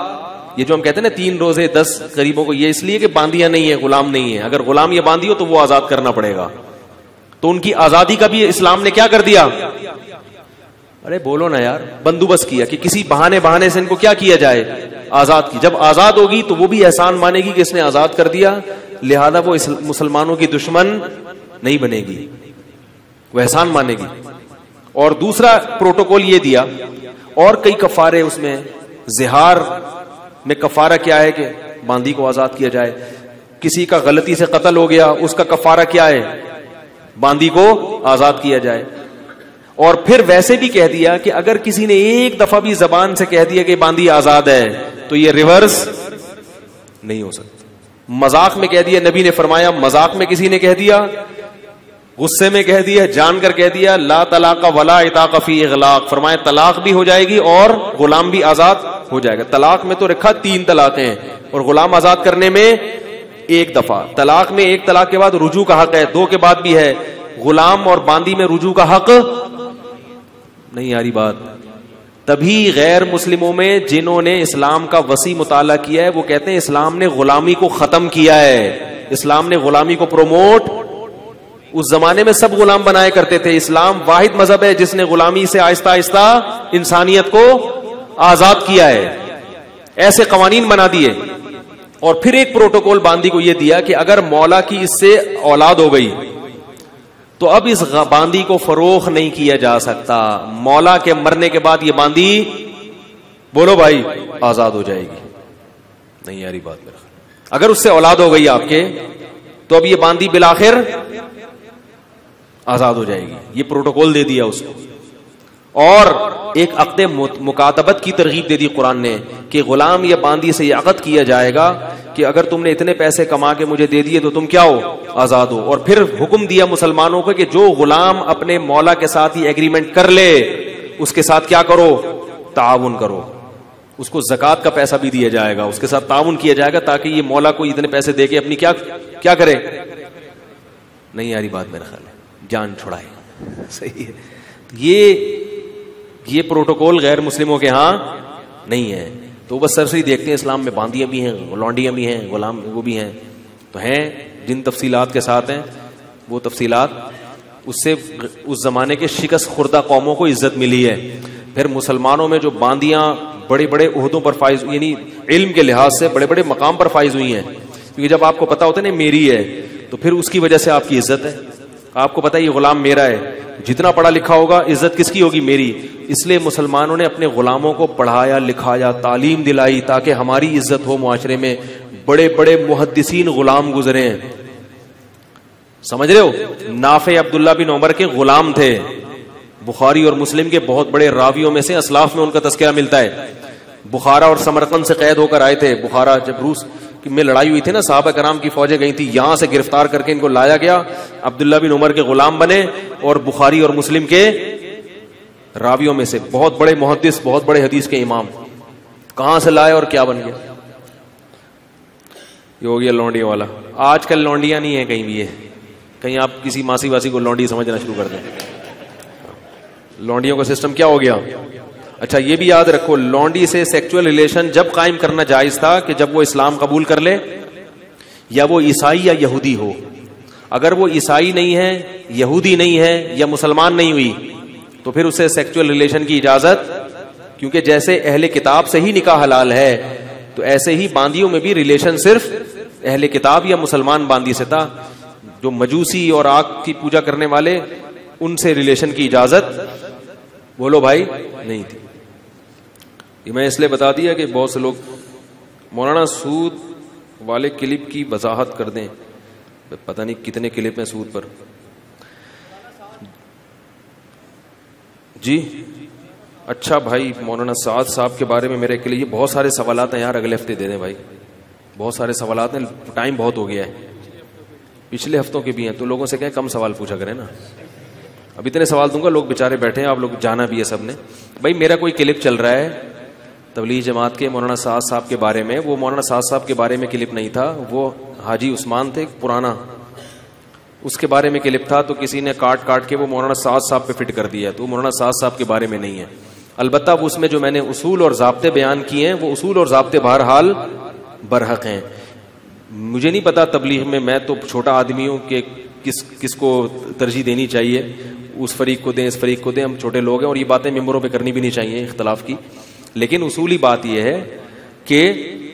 یہ جو ہم کہتے ہیں نا تین روزے دس غریبوں کو, یہ اس لیے کہ باندیاں نہیں ہیں, غلام نہیں ہے. اگر غلام یا باندی ہو تو وہ آزاد کرنا پڑے گا. تو ان کی آزادی کا بھی اسلام نے کیا کر دیا, ارے بولو نا یار, بندوبست کیا کہ کسی بہانے بہانے سے ان کو کیا کیا جائے, آزاد کی. جب آزاد ہوگی تو وہ بھی احسان مانے گی کہ اس نے آزاد کر دیا, لہذا وہ مسلمانوں کی دشمن نہیں بنے گی, وہ احسان مانے گی. اور دوسرا پروٹوکول یہ دیا, اور کئی کفارے اس میں, زہار میں کفارہ کیا ہے کہ باندی کو آزاد کیا جائے. کسی کا غلطی سے قتل ہو گیا, اس کا کفارہ کیا ہے, باندی کو آزاد کیا جائے. اور پھر ویسے بھی کہہ دیا کہ اگر کسی نے ایک دفعہ بھی زبان سے کہہ دیا کہ باندی آزاد ہے تو یہ ریورس نہیں ہو سکتا. مذاق میں کہہ دیا, نبی نے فرمایا مذاق میں کسی نے کہہ دیا, غصے میں کہہ دیا, جان کر کہہ دیا, لا طلاق ولا عتاق فی اغلاق, فرمایا طلاق بھی ہو جائے گی اور غلام بھی آزاد ہو جائے گا. طلاق میں تو رکھا تین طلاقیں ہیں اور غلام آزاد کرنے میں ایک دفعہ. طلاق میں ایک طلاق کے بعد رجوع کا حق ہے, دو کے بعد بھی ہے. غلام اور باندی میں رجوع کا حق نہیں آ رہی بات. تبھی غیر مسلموں میں جنہوں نے اسلام کا وسیع مطالعہ کیا ہے وہ کہتے ہیں اسلام نے غلامی کو ختم کیا ہے, اسلام نے غلامی کو پروموٹ. اس زمانے میں سب غلام بنائے کرتے تھے, اسلام واحد مذہب ہے جس نے غلامی سے آہستہ آہستہ انسانیت کو آزاد کیا ہے. ایسے قوانین بنا دیے. اور پھر ایک پروٹوکول باندی کو یہ دیا کہ اگر مولا کی اس سے اولاد ہو گئی تو اب اس باندی کو فروخت نہیں کیا جا سکتا. مولا کے مرنے کے بعد یہ باندی, بولو بھائی, آزاد ہو جائے گی. نہیں یاری بات میرا, اگر اس سے اولاد ہو گئی آپ کے تو اب یہ باندی بالآخر آزاد ہو جائے گی. یہ پروٹوکول دے دیا اس کو. اور ایک عقد مکاتبت کی ترغیب دے دی قرآن نے کہ غلام یا باندی سے یہ عقد کیا جائے گا کہ اگر تم نے اتنے پیسے کما کے مجھے دے دیے تو تم کیا ہو, آزاد ہو. اور پھر حکم دیا مسلمانوں کو کہ جو غلام اپنے مولا کے ساتھ یہ ایگریمنٹ کر لے اس کے ساتھ کیا کرو, تعاون کرو. اس کو زکات کا پیسہ بھی دیا جائے گا, اس کے ساتھ تعاون کیا جائے گا تاکہ یہ مولا کو اتنے پیسے دے کے اپنی کیا کیا کرے. نہیں یاری بات میرا خیال ہے, جان چھڑائے. صحیح ہے. یہ یہ پروٹوکول غیر مسلموں کے ہاں نہیں ہے. تو بس سرسری دیکھتے ہیں اسلام میں باندیاں بھی ہیں, لونڈیاں بھی ہیں, غلام وہ بھی ہیں. تو ہیں جن تفصیلات کے ساتھ ہیں وہ تفصیلات, اس سے اس زمانے کے شکست خوردہ قوموں کو عزت ملی ہے. پھر مسلمانوں میں جو باندیاں بڑے بڑے عہدوں پر فائز, یعنی علم کے لحاظ سے بڑے بڑے مقام پر فائز ہوئی ہیں, کیونکہ جب آپ کو پتا ہوتا ہے نا میری ہے تو پھر اس کی وجہ سے آپ کی عزت ہے. آپ کو پتا ہے یہ غلام میرا ہے, جتنا پڑھا لکھا ہوگا عزت کس کی ہوگی, میری. اس لیے مسلمانوں نے اپنے غلاموں کو پڑھایا لکھایا, تعلیم دلائی تاکہ ہماری عزت ہو معاشرے میں. بڑے بڑے محدثین غلام گزرے ہیں, سمجھ رہے ہو. نافع عبداللہ بن عمر کے غلام تھے. بخاری اور مسلم کے بہت بڑے راویوں میں سے, اسلاف میں ان کا تذکرہ ملتا ہے. بخارا اور سمرقند سے قید ہو کر آئے تھے. بخارا جب روس میں لڑائی ہوئی تھی نا, صحابہ کرام کی فوجیں گئی تھی, یہاں سے گرفتار کر کے ان کو لایا گیا. عبداللہ بن عمر کے غلام بنے اور بخاری اور مسلم کے راویوں میں سے بہت بڑے محدث, بہت بڑے حدیث کے امام. کہاں سے لائے اور کیا بن گیا. یہ ہو گیا لونڈیوں والا. آج کل لونڈیاں نہیں ہیں کہیں بھی, یہ کہیں آپ کسی ماسی واسی کو لونڈی سمجھنا شروع کر دیں. لونڈیوں کا سسٹم کیا ہو گیا. اچھا یہ بھی یاد رکھو, لونڈی سے سیکچول ریلیشن جب قائم کرنا جائز تھا کہ جب وہ اسلام قبول کر لے یا وہ عیسائی یا یہودی ہو. اگر وہ عیسائی نہیں ہے, یہودی نہیں ہے یا مسلمان نہیں ہوئی تو پھر اسے سیکچول ریلیشن کی اجازت, کیونکہ جیسے اہل کتاب سے ہی نکاح حلال ہے تو ایسے ہی باندیوں میں بھی ریلیشن صرف اہل کتاب یا مسلمان باندی سے تھا. جو مجوسی اور آگ کی پوجا کرنے والے, ان سے ریلیشن کی اجازت بولو بھائی نہیں تھی. یہ میں اس لیے بتا دیا کہ بہت سے لوگ مولانا سود والے کلپ کی وضاحت کر دیں. پتہ نہیں کتنے کلپ ہیں سود پر. جی اچھا بھائی, مولانا سعد صاحب کے بارے میں میرے کے لیے بہت سارے سوالات ہیں یار, اگلے ہفتے دے دیں بھائی. بہت سارے سوالات ہیں, ٹائم بہت ہو گیا ہے. پچھلے ہفتوں کے بھی ہیں تو لوگوں سے کہیں کم سوال پوچھا کریں نا. اب اتنے سوال دوں گا, لوگ بےچارے بیٹھے ہیں, آپ لوگ جانا بھی ہے سب نے. بھائی میرا کوئی کلپ چل رہا ہے تبلیغ جماعت کے مولانا سعد صاحب کے بارے میں. وہ مولانا سعد صاحب کے بارے میں کلپ نہیں تھا, وہ حاجی عثمان تھے پرانا, اس کے بارے میں کلپ تھا. تو کسی نے کاٹ کاٹ کے وہ مولانا سعد صاحب پہ فٹ کر دیا, تو مولانا سعد صاحب کے بارے میں نہیں ہے. البتہ وہ اس میں جو میں نے اصول اور ضابطے بیان کیے ہیں وہ اصول اور ضابطے بہرحال برحق ہیں. مجھے نہیں پتا تبلیغ میں، میں تو چھوٹا آدمی ہوں کہ کس کس کو ترجیح دینی چاہیے، اس فریق کو دیں اس فریق کو دیں، ہم چھوٹے لوگ ہیں اور یہ باتیں ممبروں پہ کرنی بھی نہیں چاہیے اختلاف کی. لیکن اصولی بات یہ ہے کہ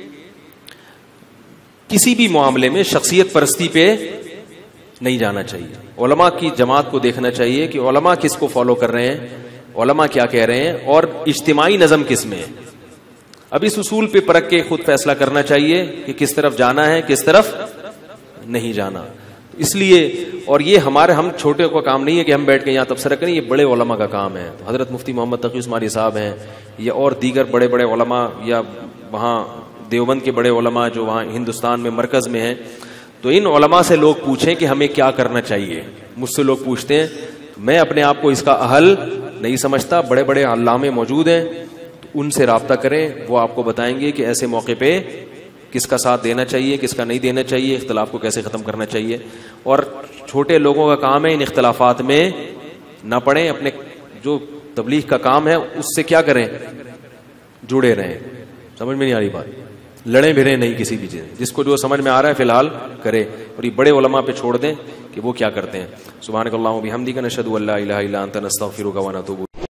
کسی بھی معاملے میں شخصیت پرستی پہ نہیں جانا چاہیے. علماء کی جماعت کو دیکھنا چاہیے کہ علماء کس کو فالو کر رہے ہیں، علماء کیا کہہ رہے ہیں اور اجتماعی نظم کس میں ہے. اب اس اصول پہ پرکھ کے خود فیصلہ کرنا چاہیے کہ کس طرف جانا ہے کس طرف نہیں جانا. اس لیے اور یہ ہمارے ہم چھوٹے کا کام نہیں ہے کہ ہم بیٹھ کے یہاں تبصرہ کریں، یہ بڑے علماء کا کام ہے. تو حضرت مفتی محمد تقی عثمانی صاحب ہیں یا اور دیگر بڑے بڑے علماء یا وہاں دیوبند کے بڑے علماء جو وہاں ہندوستان میں مرکز میں ہیں، تو ان علماء سے لوگ پوچھیں کہ ہمیں کیا کرنا چاہیے. مجھ سے لوگ پوچھتے ہیں، میں اپنے آپ کو اس کا اہل نہیں سمجھتا، بڑے بڑے علامے موجود ہیں، تو ان سے رابطہ کریں، وہ آپ کو بتائیں گے کہ ایسے موقع پہ کس کا ساتھ دینا چاہیے کس کا نہیں دینا چاہیے، اختلاف کو کیسے ختم کرنا چاہیے. اور چھوٹے لوگوں کا کام ہے ان اختلافات میں نہ پڑیں، اپنے جو تبلیغ کا کام ہے اس سے کیا کریں، جڑے رہیں. سمجھ میں نہیں آ رہی بات، لڑیں بھریں نہیں کسی بھی چیز. جس کو جو سمجھ میں آ رہا ہے فی الحال کرے، اور یہ بڑے علماء پہ چھوڑ دیں کہ وہ کیا کرتے ہیں. سبحانک اللہم و بحمدک نشہد ان لا الہ الا انت نستغفرک و نتوب